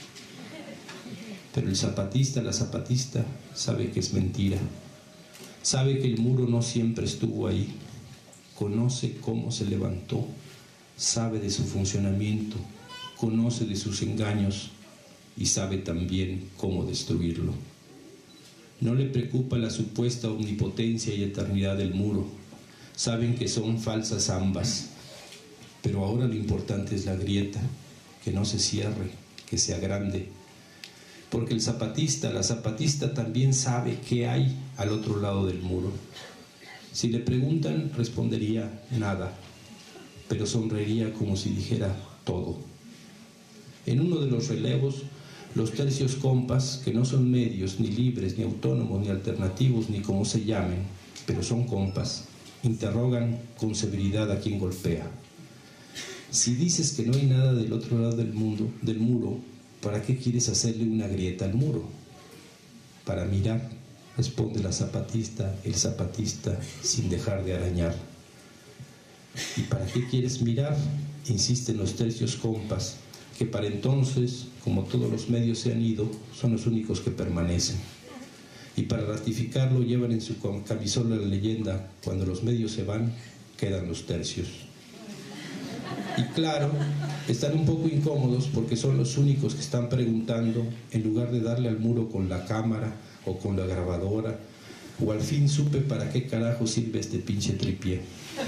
Pero el zapatista, la zapatista, sabe que es mentira. Sabe que el muro no siempre estuvo ahí. Conoce cómo se levantó, sabe de su funcionamiento, conoce de sus engaños y sabe también cómo destruirlo. No le preocupa la supuesta omnipotencia y eternidad del muro. Saben que son falsas ambas, pero ahora lo importante es la grieta, que no se cierre, que sea grande. Porque el zapatista, la zapatista también sabe qué hay al otro lado del muro. Si le preguntan, respondería nada, pero sonreiría como si dijera todo. En uno de los relevos, los tercios compas, que no son medios, ni libres, ni autónomos, ni alternativos, ni como se llamen, pero son compas, interrogan con severidad a quien golpea. Si dices que no hay nada del otro lado del muro, ¿para qué quieres hacerle una grieta al muro? Para mirar, responde la zapatista, el zapatista, sin dejar de arañar. ¿Y para qué quieres mirar? Insisten los tercios compas, que para entonces, como todos los medios se han ido, son los únicos que permanecen. Y para ratificarlo llevan en su camisola la leyenda: cuando los medios se van, quedan los tercios. Y claro, están un poco incómodos porque son los únicos que están preguntando, en lugar de darle al muro con la cámara o con la grabadora, o al fin supe para qué carajo sirve este pinche tripié.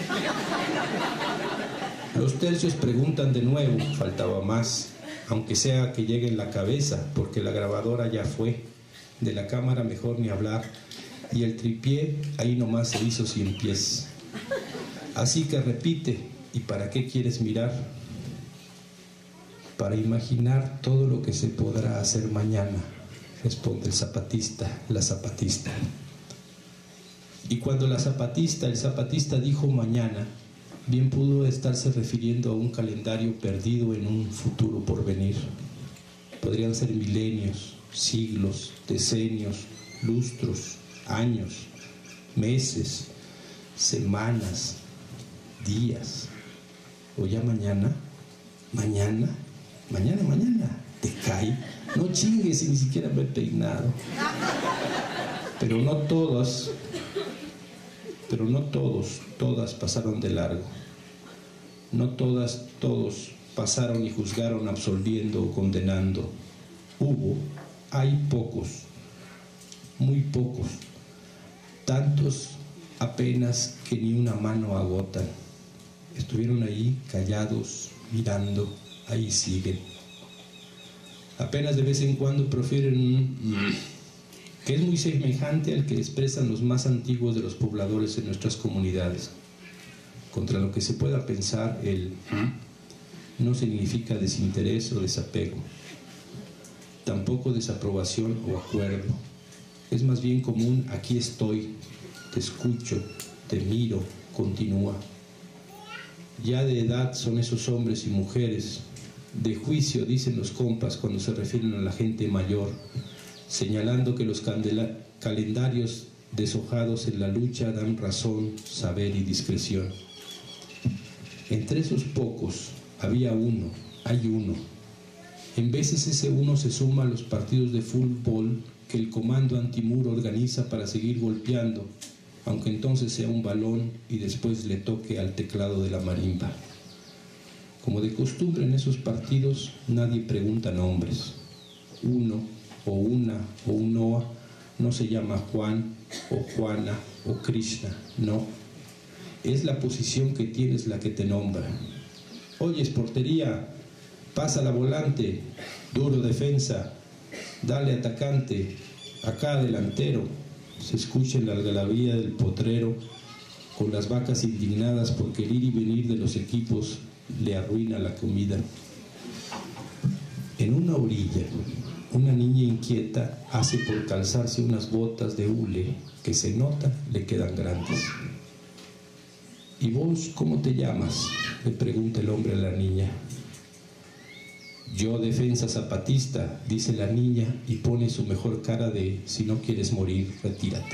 Los tercios preguntan de nuevo, faltaba más, aunque sea que llegue en la cabeza, porque la grabadora ya fue, de la cámara mejor ni hablar, y el tripié ahí nomás se hizo 100 pies. Así que repite: ¿y para qué quieres mirar? Para imaginar todo lo que se podrá hacer mañana, responde el zapatista, la zapatista. Y cuando el zapatista dijo mañana, bien pudo estarse refiriendo a un calendario perdido en un futuro por venir. Podrían ser milenios, siglos, decenios, lustros, años, meses, semanas, días. O ya mañana, te cae. No chingues y ni siquiera me he peinado. Pero no todos, todas pasaron de largo. No todas, todos pasaron y juzgaron absolviendo o condenando. Hay pocos, muy pocos, tantos apenas que ni una mano agotan. Estuvieron ahí callados, mirando, ahí siguen. Apenas de vez en cuando profieren un que es muy semejante al que expresan los más antiguos de los pobladores en nuestras comunidades. Contra lo que se pueda pensar, el no significa desinterés o desapego, tampoco desaprobación o acuerdo. Es más bien común: aquí estoy, te escucho, te miro, continúa. Ya de edad son esos hombres y mujeres, de juicio dicen los compas cuando se refieren a la gente mayor, señalando que los calendarios deshojados en la lucha dan razón, saber y discreción. Entre esos pocos hay uno. En veces ese uno se suma a los partidos de fútbol que el comando antimuro organiza para seguir golpeando, aunque entonces sea un balón y después le toque al teclado de la marimba. Como de costumbre en esos partidos, nadie pregunta nombres. Uno o una o unoa no se llama Juan o Juana o Krishna, no. Es la posición que tienes la que te nombra. Oyes, portería, pasa la volante, duro defensa, dale atacante, acá delantero. Se escucha en la algarabía del potrero, con las vacas indignadas porque el ir y venir de los equipos le arruina la comida. En una orilla, una niña inquieta hace por calzarse unas botas de hule que se nota le quedan grandes. ¿Y vos cómo te llamas?, le pregunta el hombre a la niña. Yo, defensa zapatista, dice la niña y pone su mejor cara de: si no quieres morir, retírate.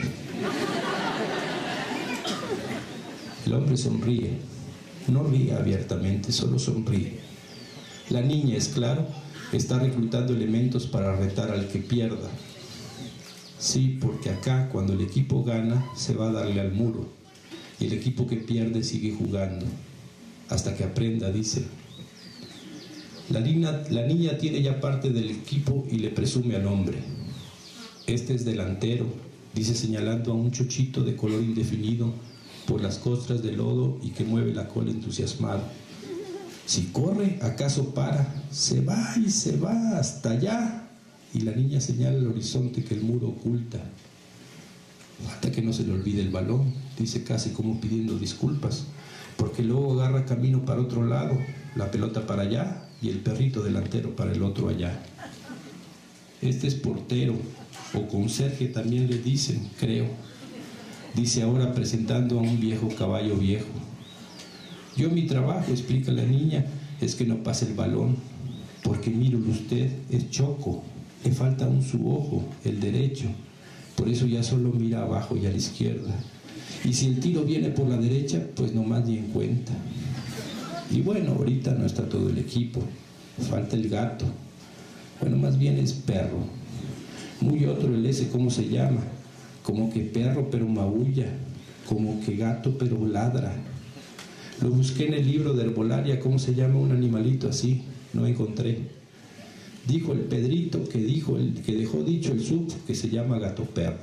El hombre sonríe, no ríe abiertamente, solo sonríe. La niña, es claro, está reclutando elementos para retar al que pierda. Sí, porque acá, cuando el equipo gana, se va a darle al muro, y el equipo que pierde sigue jugando, hasta que aprenda, dice. La niña tiene ya parte del equipo y le presume al hombre. Este es delantero, dice señalando a un chochito de color indefinido por las costras de lodo y que mueve la cola entusiasmado. Si corre, ¿acaso para? Se va y se va hasta allá. Y la niña señala el horizonte que el muro oculta. Falta que no se le olvide el balón, dice casi como pidiendo disculpas, porque luego agarra camino para otro lado, la pelota para allá y el perrito delantero para el otro allá. Este es portero, o conserje también le dicen, creo. Dice ahora presentando a un viejo caballo viejo. Yo mi trabajo, explica la niña, es que no pase el balón, porque mírelo usted, es choco, le falta su ojo, el derecho, por eso ya solo mira abajo y a la izquierda. Y si el tiro viene por la derecha, pues nomás ni en cuenta. Y bueno, ahorita no está todo el equipo. Falta el gato. Bueno, más bien es perro. Muy otro el ese, ¿cómo se llama? Como que perro pero maulla, como que gato pero ladra. Lo busqué en el libro de herbolaria, ¿cómo se llama un animalito así? No encontré. Dijo el Pedrito que dejó dicho el sub que se llama gato perro.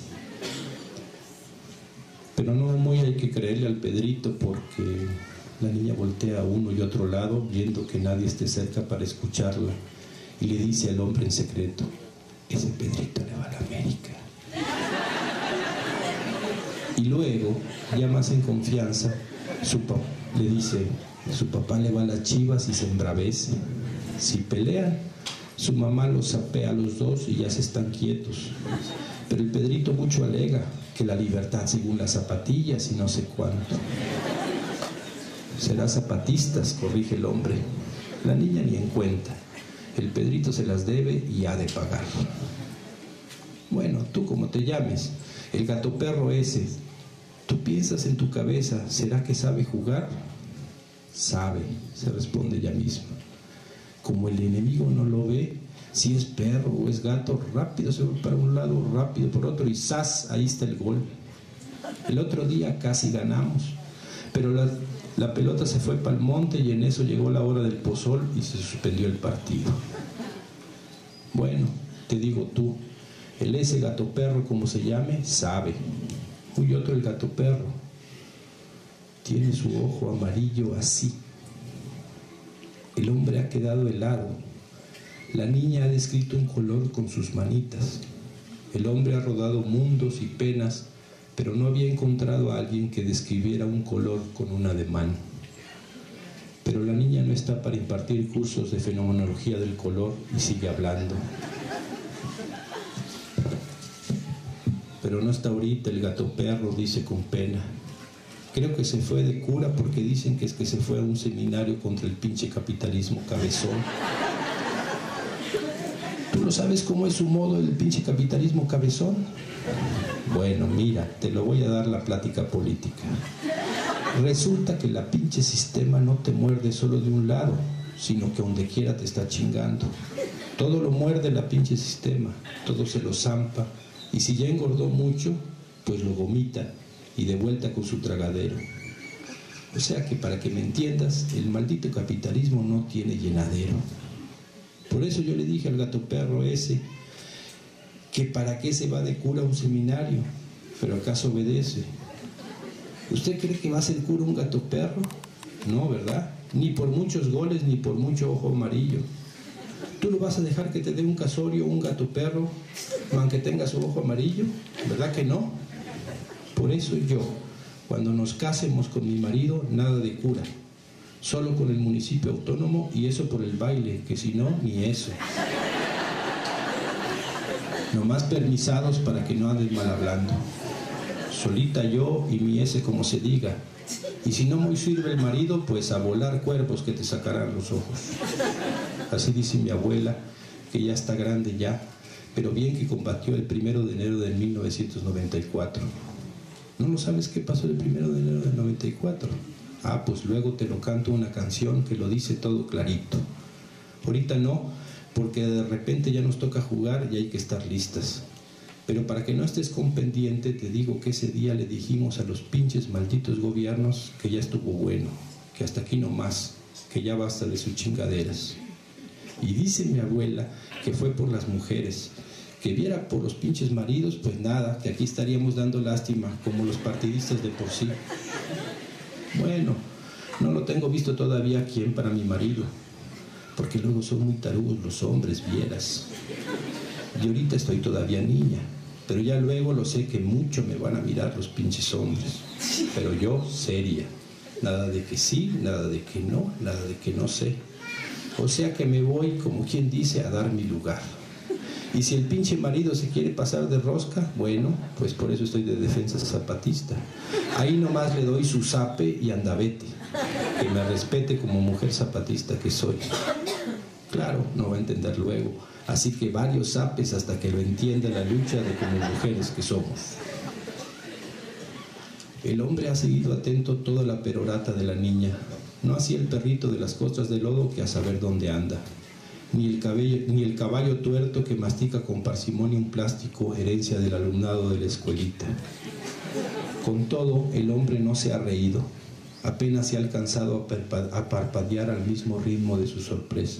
Pero no muy hay que creerle al Pedrito, porque la niña voltea a uno y otro lado viendo que nadie esté cerca para escucharla y le dice al hombre en secreto: ese Pedrito le va a la América. Y luego, ya más en confianza, le dice: su papá le va a las Chivas y se embravece. Si pelean, su mamá los sapea a los dos y ya se están quietos. Pero el Pedrito mucho alega que la libertad según las zapatillas y no sé cuánto. Será zapatistas, corrige el hombre. La niña ni en cuenta. El Pedrito se las debe y ha de pagar. Bueno, tú como te llames, el gato perro ese, tú piensas en tu cabeza, ¿será que sabe jugar? Sabe, se responde ella misma. Como el enemigo no lo ve, si es perro o es gato, rápido se va para un lado, rápido por otro y ¡zas! Ahí está el gol. El otro día casi ganamos, pero la pelota se fue para el monte y en eso llegó la hora del pozol y se suspendió el partido. Bueno, te digo tú, el ese gato perro, como se llame, sabe. Muy otro el gato perro. Tiene su ojo amarillo así. El hombre ha quedado helado. La niña ha descrito un color con sus manitas. El hombre ha rodado mundos y penas, pero no había encontrado a alguien que describiera un color con un ademán. Pero la niña no está para impartir cursos de fenomenología del color y sigue hablando. Pero no está ahorita el gato perro, dice con pena. Creo que se fue de cura porque dicen que es que se fue a un seminario contra el pinche capitalismo cabezón. ¿Tú no sabes cómo es su modo el pinche capitalismo cabezón? Bueno, mira, te lo voy a dar la plática política. Resulta que la pinche sistema no te muerde solo de un lado, sino que donde quiera te está chingando. Todo lo muerde la pinche sistema, todo se lo zampa, y si ya engordó mucho, pues lo vomita y de vuelta con su tragadero. O sea que, para que me entiendas, el maldito capitalismo no tiene llenadero. Por eso yo le dije al gato perro ese que para qué se va de cura a un seminario, pero acaso obedece. ¿Usted cree que va a ser cura un gato perro? No, ¿verdad? Ni por muchos goles, ni por mucho ojo amarillo. ¿Tú lo vas a dejar que te dé un casorio un gato perro, aunque tenga su ojo amarillo? ¿Verdad que no? Por eso yo, cuando nos casemos con mi marido, nada de cura. Solo con el municipio autónomo, y eso por el baile, que si no, ni eso. Nomás permisados para que no anden mal hablando. Solita yo y mi ese como se diga. Y si no muy sirve el marido, pues a volar cuervos que te sacarán los ojos. Así dice mi abuela, que ya está grande ya, pero bien que combatió el 1 de enero de 1994. ¿No lo sabes qué pasó el 1 de enero del 94? Ah, pues luego te lo canto una canción que lo dice todo clarito. Ahorita no, porque de repente ya nos toca jugar y hay que estar listas. Pero para que no estés con pendiente, te digo que ese día le dijimos a los pinches malditos gobiernos que ya estuvo bueno, que hasta aquí no más, que ya basta de sus chingaderas. Y dice mi abuela que fue por las mujeres, que viera por los pinches maridos, pues nada, que aquí estaríamos dando lástima, como los partidistas de por sí. Bueno, no lo tengo visto todavía quién para mi marido, porque luego son muy tarudos los hombres, vieras. Y ahorita estoy todavía niña, pero ya luego lo sé que mucho me van a mirar los pinches hombres. Pero yo, seria. Nada de que sí, nada de que no, nada de que no sé. O sea que me voy, como quien dice, a dar mi lugar. Y si el pinche marido se quiere pasar de rosca, bueno, pues por eso estoy de defensa zapatista. Ahí nomás le doy su zape y andavete, que me respete como mujer zapatista que soy. Claro, no va a entender luego, así que varios zapes hasta que lo entienda la lucha de como mujeres que somos. El hombre ha seguido atento toda la perorata de la niña. no así el perrito de las costras de lodo que a saber dónde anda, ni el caballo tuerto que mastica con parsimonia un plástico herencia del alumnado de la escuelita. Con todo, el hombre no se ha reído, apenas se ha alcanzado a parpadear al mismo ritmo de su sorpresa.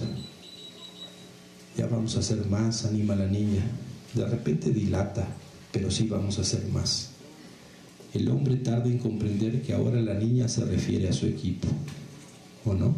Ya vamos a hacer más, anima la niña. De repente dilata, pero sí vamos a hacer más. El hombre tarda en comprender que ahora la niña se refiere a su equipo, ¿o no?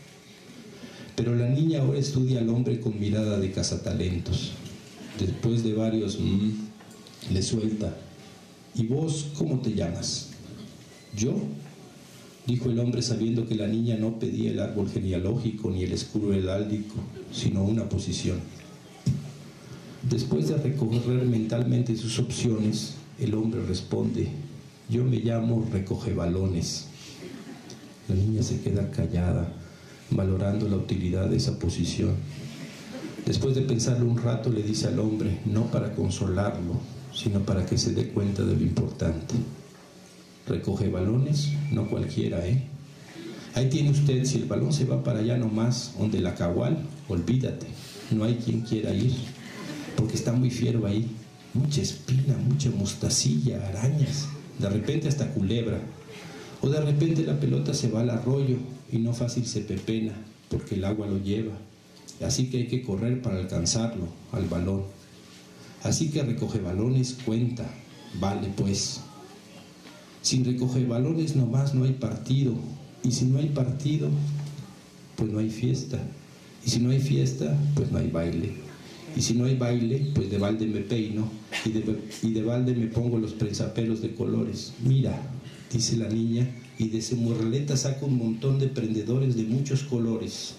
Pero la niña ahora estudia al hombre con mirada de cazatalentos. Después de varios le suelta: ¿y vos cómo te llamas? ¿Yo? Dijo el hombre, sabiendo que la niña no pedía el árbol genealógico ni el escudo heráldico, sino una posición. Después de recorrer mentalmente sus opciones, el hombre responde: yo me llamo Recogebalones. La niña se queda callada, valorando la utilidad de esa posición. Después de pensarlo un rato, le dice al hombre, no para consolarlo, sino para que se dé cuenta de lo importante: Recogebalones, no cualquiera, ¿eh? Ahí tiene usted, si el balón se va para allá nomás, donde la cagual, olvídate, no hay quien quiera ir, porque está muy fiero ahí, mucha espina, mucha mostacilla, arañas, de repente hasta culebra, o de repente la pelota se va al arroyo y no fácil se pepena, porque el agua lo lleva, así que hay que correr para alcanzarlo, al balón. Así que Recogebalones cuenta, vale pues. Sin Recogebalones nomás no hay partido, y si no hay partido, pues no hay fiesta, y si no hay fiesta, pues no hay baile, y si no hay baile, pues de balde me peino, y de balde me pongo los prensapelos de colores. Mira, dice la niña, y de su morraleta saca un montón de prendedores de muchos colores,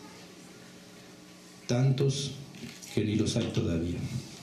tantos que ni los hay todavía.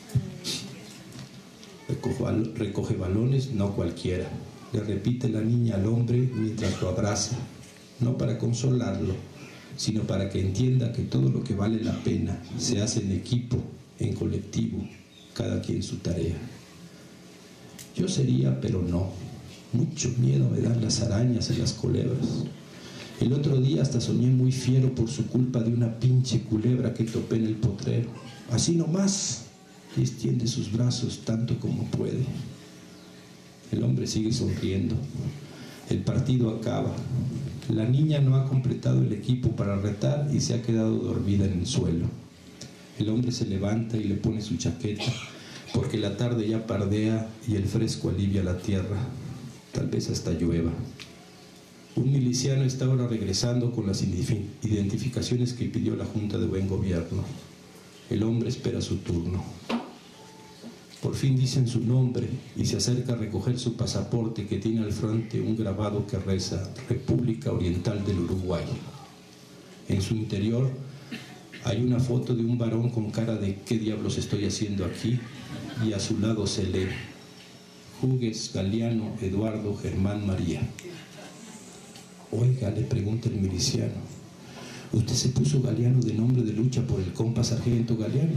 Recogebalones, no cualquiera, le repite la niña al hombre mientras lo abraza, no para consolarlo, sino para que entienda que todo lo que vale la pena se hace en equipo, en colectivo, cada quien su tarea. Yo sería, pero no. Mucho miedo me dan las arañas y las culebras. El otro día hasta soñé muy fiero por su culpa de una pinche culebra que topé en el potrero. Así nomás, y extiende sus brazos tanto como puede. El hombre sigue sonriendo. El partido acaba. La niña no ha completado el equipo para retar y se ha quedado dormida en el suelo. El hombre se levanta y le pone su chaqueta, porque la tarde ya pardea y el fresco alivia la tierra. Tal vez hasta llueva. Un miliciano está ahora regresando con las identificaciones que pidió la Junta de Buen Gobierno. El hombre espera su turno. Por fin dicen su nombre y se acerca a recoger su pasaporte, que tiene al frente un grabado que reza: República Oriental del Uruguay. En su interior hay una foto de un varón con cara de ¿qué diablos estoy haciendo aquí? Y a su lado se lee: Hugues Galiano Eduardo Germán María. Oiga, le pregunta el miliciano, ¿usted se puso Galiano de nombre de lucha por el compa sargento Galiano?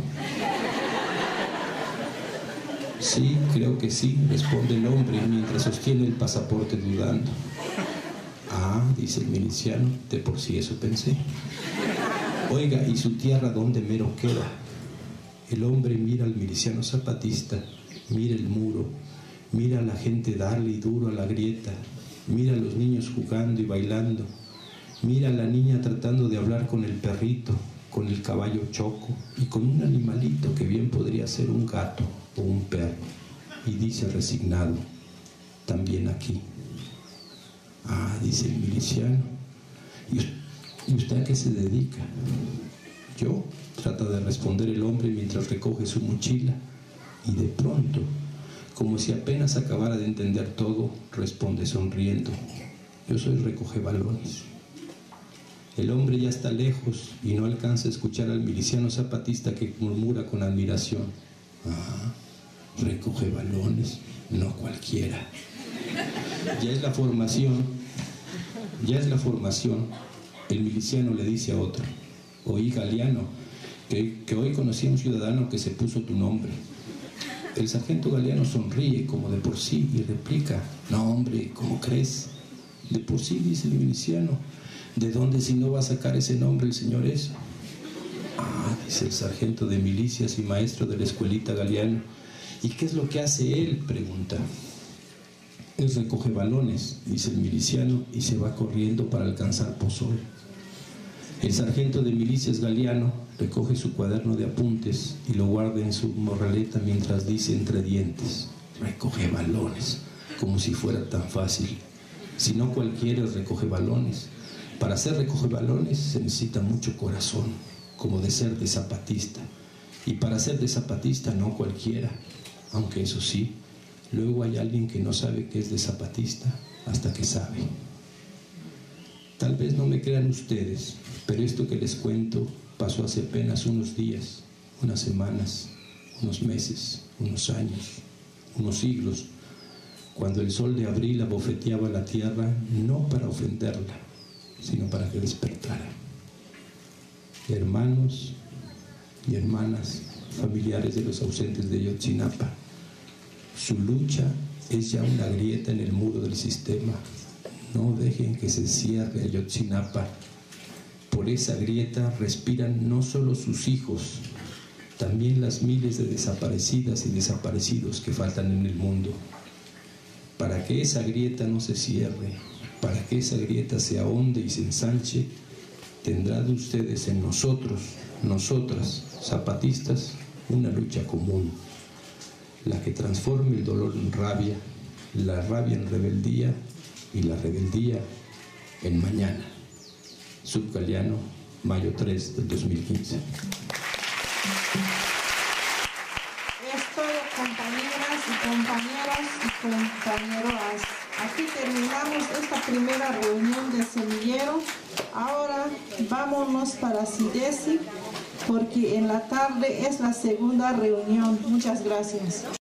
Sí, creo que sí, responde el hombre mientras sostiene el pasaporte dudando. Ah, dice el miliciano, de por sí eso pensé. Oiga, ¿y su tierra dónde mero queda? El hombre mira al miliciano zapatista, mira el muro, mira a la gente darle y duro a la grieta, mira a los niños jugando y bailando, mira a la niña tratando de hablar con el perrito, con el caballo choco y con un animalito que bien podría ser un gato o un perro, y dice resignado, también aquí. Ah, dice el miliciano, ¿y usted a qué se dedica? Yo, trata de responder el hombre mientras recoge su mochila, y de pronto, como si apenas acabara de entender todo, responde sonriendo, yo soy Recogebalones. El hombre ya está lejos y no alcanza a escuchar al miliciano zapatista, que murmura con admiración: ah, Recogebalones, no cualquiera. Ya es la formación. El miliciano le dice a otro: oí, Galiano, que hoy conocí a un ciudadano que se puso tu nombre. El sargento Galiano sonríe como de por sí y replica: no, hombre, ¿cómo crees? De por sí, dice el miliciano. ¿De dónde si no va a sacar ese nombre el señor eso? Ah, dice el sargento de milicias y maestro de la escuelita Galeano. ¿Y qué es lo que hace él?, pregunta. Él recoge balones, dice el miliciano, y se va corriendo para alcanzar Pozol. El sargento de milicias Galeano recoge su cuaderno de apuntes y lo guarda en su morraleta mientras dice entre dientes: recoge balones, como si fuera tan fácil. Si no cualquiera recoge balones. Para ser recoge balones se necesita mucho corazón, como de ser de zapatista. Y para ser de zapatista no cualquiera, aunque eso sí, luego hay alguien que no sabe que es de zapatista hasta que sabe. Tal vez no me crean ustedes, pero esto que les cuento pasó hace apenas unos días, unas semanas, unos meses, unos años, unos siglos, cuando el sol de abril abofeteaba la tierra, no para ofenderla, sino para que despertara. Hermanos y hermanas, familiares de los ausentes de Ayotzinapa, su lucha es ya una grieta en el muro del sistema. No dejen que se cierre Ayotzinapa. Por esa grieta respiran no solo sus hijos, también las miles de desaparecidas y desaparecidos que faltan en el mundo. Para que esa grieta no se cierre, para que esa grieta se ahonde y se ensanche, tendrá de ustedes en nosotros, nosotras, zapatistas, una lucha común, la que transforme el dolor en rabia, la rabia en rebeldía y la rebeldía en mañana. Subgaleano, mayo 3 del 2015. Es todo, compañeras y compañeros y compañeras. Aquí terminamos esta primera reunión de semillero. Ahora vámonos para Sidesi, porque en la tarde es la segunda reunión. Muchas gracias.